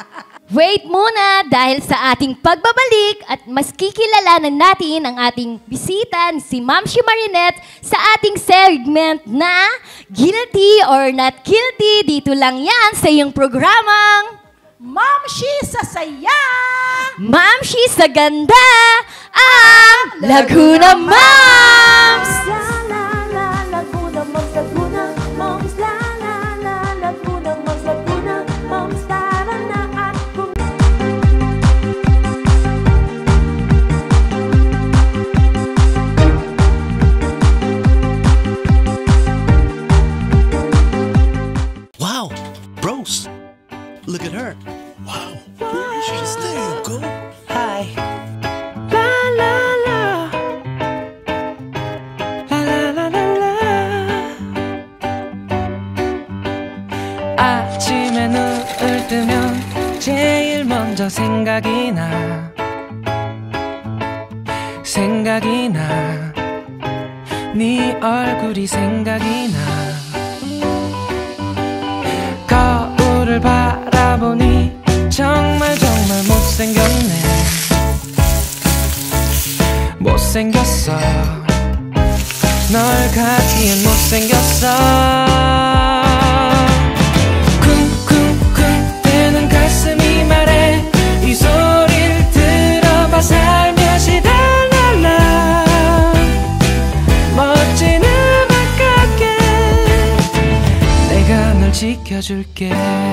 Wait muna dahil sa ating pagbabalik at mas kikilalanan natin ang ating bisita si Ma'am Shi Marinette sa ating segment na Guilty or Not Guilty. Dito lang yan sa iyong programang Ma'am Shi sa saya! Ma'am Shi sa ganda! Ang Laguna Moms! La la la Laguna Moms, Laguna Moms, la la la Laguna Moms, Laguna Moms, tara na at kum- Wow, bros. Look at her. Wow, baby, she's there you go. Hi. La la la. La la la la la. 아침에 눈을 뜨면 제일 먼저 생각이 나. 생각이 나. 네 얼굴이 생각이 나. 거울을 바라보니 정말 정말 못생겼네. 못생겼어. 널 갖기엔 못생겼어. 쿵쿵쿵 대는 가슴이 말해. 이 소리를 들어봐. 살며시 달랄라. 멋진 음악 같게 내가 널 지켜줄게.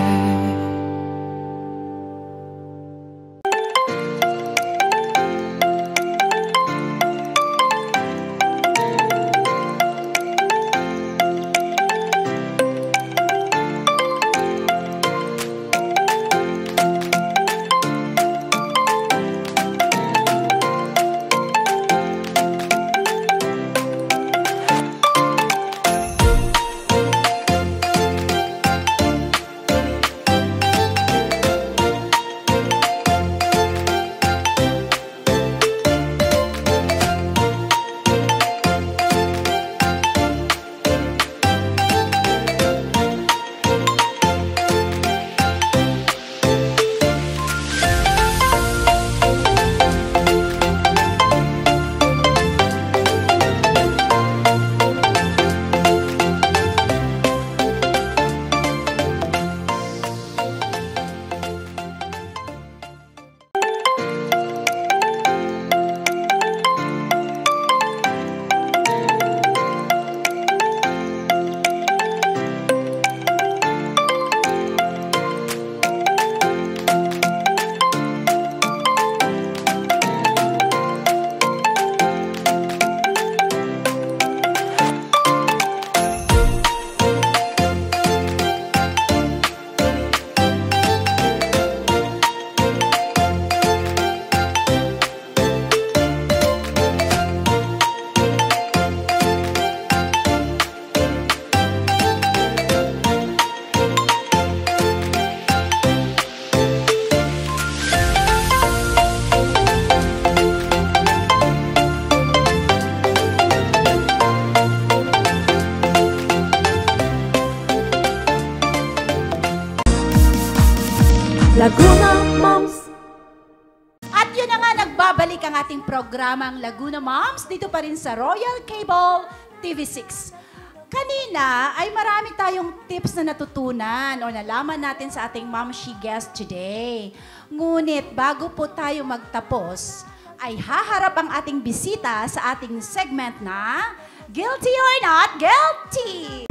Laguna Moms. At yun na nga, nagbabalik ang ating programang Laguna Moms dito pa rin sa Royal Cable T V six. Kanina ay marami tayong tips na natutunan o nalaman natin sa ating Ma'am Shi guest today. Ngunit bago po tayo magtapos, ay haharap ang ating bisita sa ating segment na Guilty or Not Guilty!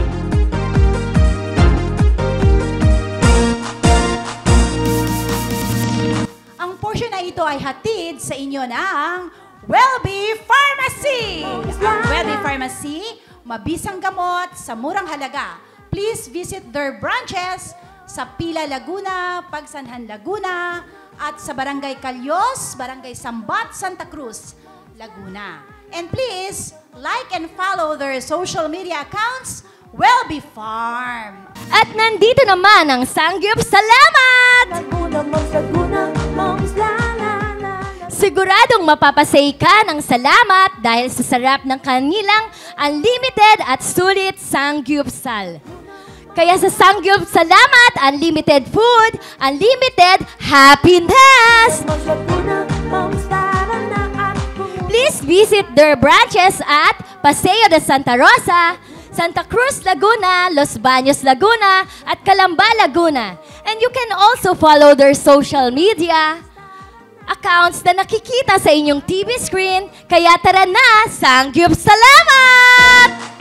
Ang portion na ito ay hatid sa inyo ng Wellbe Pharmacy! Ang Wellbe Pharmacy, mabisang gamot sa murang halaga. Please visit their branches sa Pila, Laguna, Pagsanhan, Laguna, at sa Barangay Calyos, Barangay Sambat, Santa Cruz, Laguna. And please, like and follow their social media accounts, Wellbe Farm. At nandito naman ang Sangyup Salamat! Laguna Moms, Laguna Moms, la la la la. Siguradong mapapasay ka ng salamat dahil sa sarap ng kanilang unlimited at sulit Sangyupsal. Kaya sa Sangyup, salamat! Unlimited food, unlimited happiness! Moms Laguna, Moms tara na at pumunta. Please visit their branches at Paseo de Santa Rosa, Santa Cruz, Laguna, Los Baños, Laguna, at Calamba, Laguna. And you can also follow their social media accounts na nakikita sa inyong T V screen. Kaya tara na, Sangyup, salamat!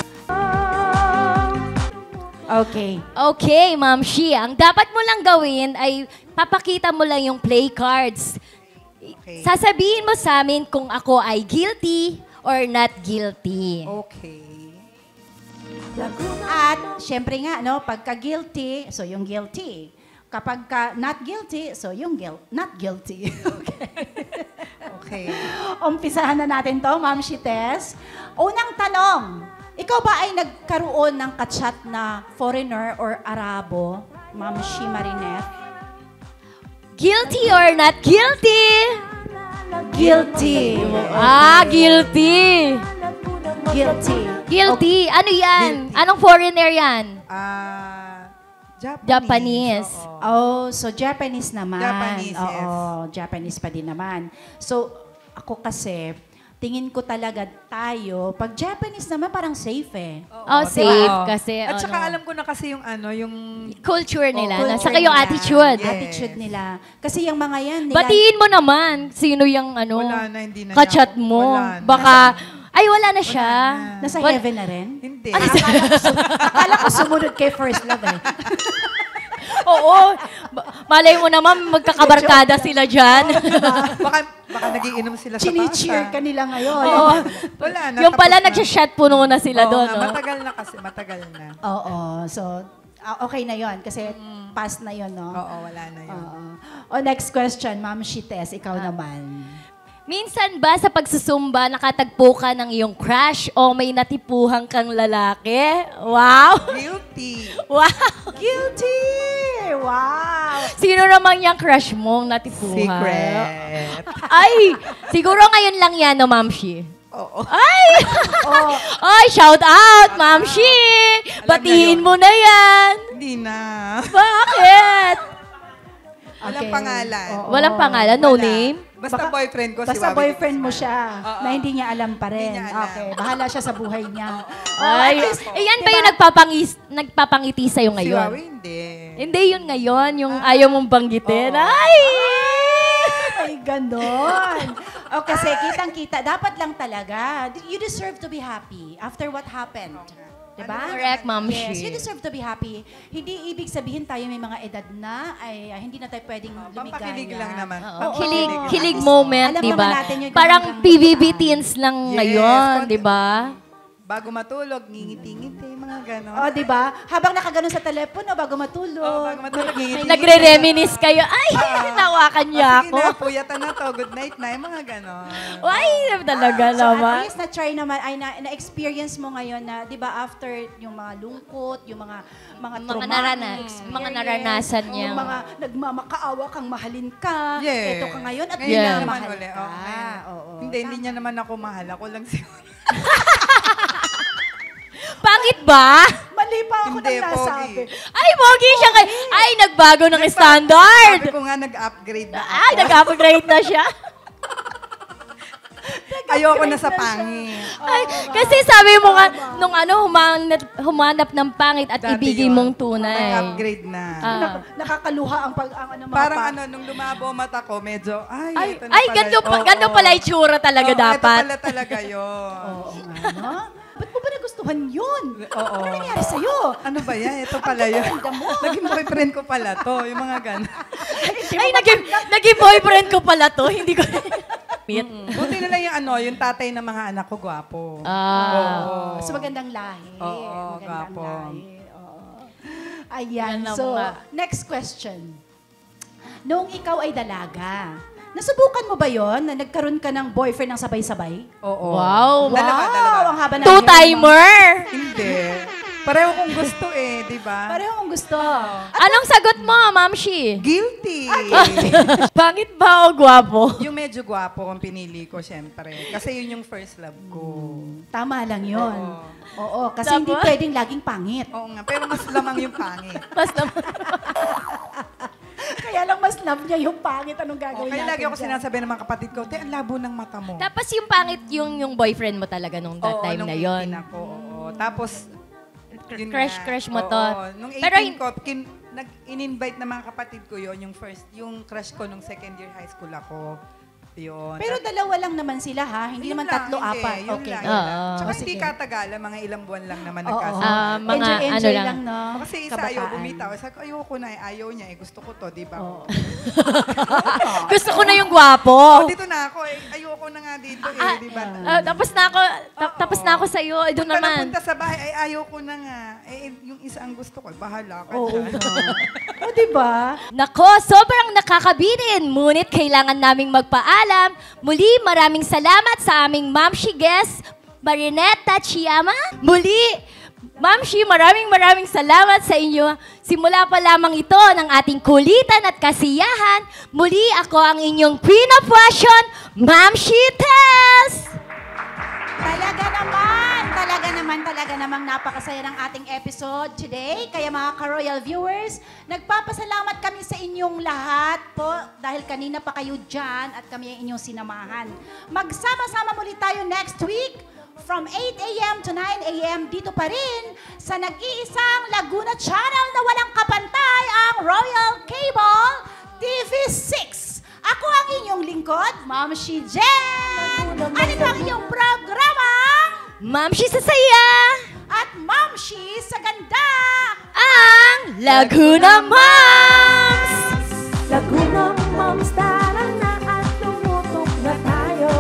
Okay. Okay, Ma'am Shi, ang dapat mo lang gawin ay papakita mo lang yung play cards. Okay. Sasabihin mo sa amin kung ako ay guilty or not guilty. Okay. At, syempre nga, no, pagka guilty, so yung guilty. Kapag ka not guilty, so yung guilt, not guilty. Okay. Okay. Umpisahan na natin to, Ma'am Shites. Unang tanong, ikaw ba ay nagkaroon ng kachat na foreigner or Arabo, Ma'am Shi Marinette? Guilty or not guilty? Guilty. Ah, guilty. Guilty. Guilty. Ano yan? Anong foreigner yan? Ah, Japanese. Japanese. Oo. Oh, so Japanese naman. Japanese, Oo, yes. Japanese pa din naman. So, ako kasi, tingin ko talaga tayo, pag Japanese naman parang safe eh. Oh, Oo, safe diba? kasi. At saka ano, alam ko na kasi yung ano, yung culture nila. Oh, no? culture Saka yung nila. attitude. Yes. Attitude nila. Kasi yung mga yan, nila, Batiin mo naman sino yung ano, wala na, hindi na kachat niya- mo. wala na. Baka, ay wala na siya. na. nasa Wal- heaven na rin. Hindi. Akala ko sumunod kay first love eh. Oo. Ba- Malay mo naman, magkakabarkada sila dyan. baka, baka nagiinom sila sa Chini-cheer pasa. ka nila ngayon. Oo. Wala na. Yung pala, tapos na. nagsha-shot puno na sila Oo doon. nga, No? matagal na kasi, matagal na. Oo. So, ah, okay na yon kasi past na yon, no? Oo, wala na yun. Oo. O, next question, Ma'am Shites, ikaw naman. Minsan ba sa pagsusumba, nakatagpo ka ng iyong crush o may natipuhan kang lalaki? Wow! Guilty. Wow! Guilty! Wow! Sino naman yung crush mong natipuhan? Secret. Ay! Siguro ngayon lang yan, no, Ma'am Shi? Oo. Ay! Ay, shout out, Ma'am Shi! Batiin niya yun. mo na yan! Hindi na. Bakit? Walang Okay. pangalan. Oo. Walang pangalan, no Wala. name? Basta Baka- boyfriend ko si Basta Wabi boyfriend mo Guzman. siya Oo. na hindi niya alam pa rin. Hindi niya alam. Okay, bahala siya sa buhay niya. Ay, at least, eh, yan ba diba? yung nagpapangis, nagpapangiti sa'yo Si ngayon? Wawi, hindi. Hindi yun ngayon, yung ayaw mong banggitin. Oo. Ay! Ay, ganon. O kasi kitang-kita, dapat lang talaga. You deserve to be happy after what happened. Diba? Correct, Ma'am Yes, Shi. you deserve to be happy. Hindi ibig sabihin tayo may mga edad na, ay ah, hindi na tayo pwedeng lumigaya. Pampakilig lang naman. Oo, Oo. kilig, Oo. kilig At least, moment, alam di naman ba? natin yung Parang hanggang P V B saan. teens lang Yes, ngayon, konti- di ba? Bago matulog, ngingiti-ngiti, mga ganon. O, di ba? Habang nakaganon sa telepono bago matulog. Oo, bago matulog, ngingiti. Nagre-reminis kayo. Ay, nawakan niya Sige ako. na, puyatan na to. Good night na, yung mga ganon. Ay, talaga So naman. at least na-try naman, ay na- na-experience mo ngayon na, di ba, after yung mga lungkot, yung mga mga Mga traumatic narana- experience, mga naranasan o niya. mga nagmamakaawa kang mahalin ka. Yes. Ito ka ngayon at Ngayon Yeah. lang minamahal naman uli. ka. Okay. Oo. Hindi, hindi niya naman ako mahal. Ako lang siguro. Pangit ba? Mali pa ako Hindi, nang nasabi. pogi. Ay, pogi siya. Kay, ay, nagbago ng standard. Sabi ko nga, nag-upgrade na. Ay, nag-upgrade na siya. Ayoko na sa pangit. Ay, kasi sabi mo nga, nung ano, humanap, humanap ng pangit at Dati ibigay yun. mong tunay. Nag-upgrade na. Ah. Nak- nakakaluha ang pag ang ano mga Parang pa- ano, nung lumabo mata ko, medyo, ay, Ay, ito na ay pala. ganito, pa, Oo. ganito pala itsura talaga Oo, Ito dapat. pala talaga yun. Oo nga, no? Ba't mo ba nagustuhan yun? Oo. Ano nangyari sa'yo? Ano ba yan? Ito pala yun. Naging boyfriend ko pala to. Yung mga gano'n. Ay, naging, naging boyfriend ko pala to. Hindi ko meet. Buti na lang yung ano, yung tatay ng mga anak ko, gwapo. Ah. Oo. So magandang lahi. Oo, magandang gapo. lahi. Oo. Ayan. Yan ang So, mga- next question. Noong ikaw ay dalaga, nasubukan mo ba yon na nagkaroon ka ng boyfriend ng sabay-sabay? Oo. Wow. Dalawa, wow, dalawa. ang haba ng Two-timer. Hindi. Pareho kong gusto eh, di ba? Pareho kong gusto. Anong sagot mo, Ma'am Shi? Guilty. Pangit ba o gwapo? Yung medyo gwapo kung pinili ko, syempre. Kasi yun yung first love ko. Tama lang yun. Oo. Oo, kasi Tapos? hindi pwedeng laging pangit. Oo nga, pero mas lamang yung pangit. Mas naman. Kaya lang mas love niya yung pangit. Anong Oh, gagawin kaya natin lagi ako dyan? sinasabi ng mga kapatid ko, te, ang labo ng mata mo. Tapos yung pangit yung yung boyfriend mo talaga nung that Oo, time nung na yon. eighteen ako, oo. Tapos, yun Crush, nga. crush mo Oo, to. Nung Pero eighteen hin- ko, kin, nag, in-invite ng mga kapatid ko yon yung first, yung crush ko nung second year high school ako. Yun. Pero dalawa lang naman sila ha, hindi Yun naman lang, tatlo, hindi, apat. yun Okay. lang, Oo. yun lang. Tsaka Oh, hindi sige. katagalan, mga ilang buwan lang naman Oo. nagkasama. Ah, mga enjoy, ano enjoy lang. lang, no? Kasi isa ayaw Kabataan. bumitaw. Sabi ko, ayoko na eh. Ayaw niya eh. Gusto ko to, di ba? Oo. Gusto ko na yung gwapo. Oh, dito na ako eh. Ayoko na nga dito eh, Ah, di ba? Ah, tapos na ako, ta- Oo. tapos na ako sa'yo. Eh, doon Punta na naman. punta sa bahay, ay ayaw ko na nga. Eh, yung isa ang gusto ko, bahala ka Oo. dyan. O, diba? Nako, sobrang nakakabitin. Ngunit kailangan naming magpaalam. Muli, maraming salamat sa aming Mamshi guest, Marinette Tachiyama. Muli, Mamshi, maraming maraming salamat sa inyo. Simula pa lamang ito ng ating kulitan at kasiyahan. Muli, ako ang inyong Queen of Fashion, Mamshi Tess! Talaga naman, talaga naman, talaga namang napakasaya ng ating episode today. Kaya mga ka-Royal viewers, nagpapasalamat kami sa inyong lahat po dahil kanina pa kayo dyan at kami ang inyong sinamahan. Magsama-sama muli tayo next week from eight a m to nine a m dito pa rin sa nag-iisang Laguna Channel na walang kapantay, ang Royal Cable T V six. Ako ang inyong lingkod, Ma'am Shi Jen. Ano ito ang inyong programa? Mamshi sa saya! At Ma'am Shi sa ganda. Ang Laguna Moms! Laguna Moms, tara na at tumutok na tayo.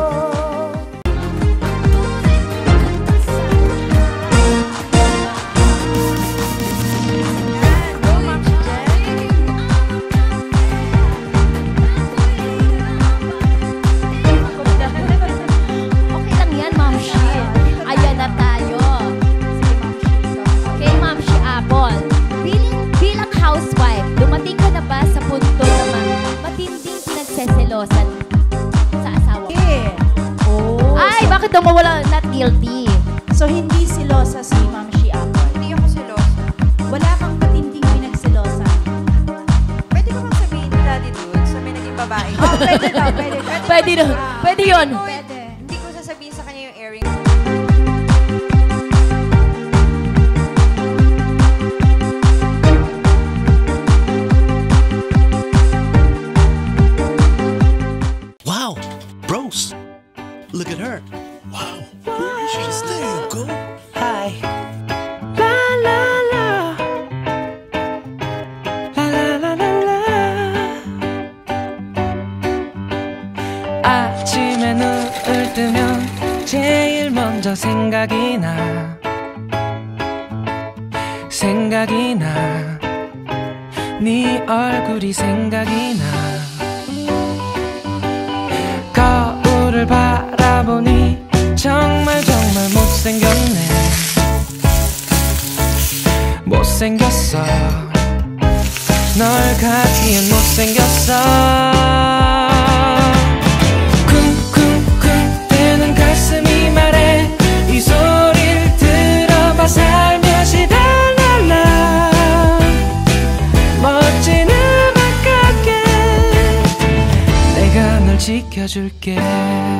Okay lang yan, Ma'am Shi. Ayan na tayo. Okay, Ma'am Shi Apple. Bilang, bilang housewife, dumating ka na ba sa punto na matinding pinagseselosan sa asawa mo? Oh. Ay, bakit daw mawala not guilty? So, hindi silosa si Ma'am Shi Apple. Hindi ako selosa. Wala kang matinding pinagsilosa. Pwede ko bang sabihin ni Daddy Dude sa may naging babae? Oh, pwede daw, pwede. Pwede na. Pwede yun. Pwede. Hindi ko sasabihin sa kanya yung airing. Wow, bros. Look at her. Wow. She's there you go. Hi. La la la. La la la la la. 아침에 눈을 뜨면 제일 먼저 생각이 나. 생각이 나. 네 얼굴이 생각이 나. 거울을 바라보니 정말 정말 못생겼네. 못생겼어. 널 갖기엔 못생겼어. 쿵쿵쿵 뜨는 가슴이 말해 이 소리를 들어봐. 살며시 달랄라. 멋진 음악 같게 내가 널 지켜줄게.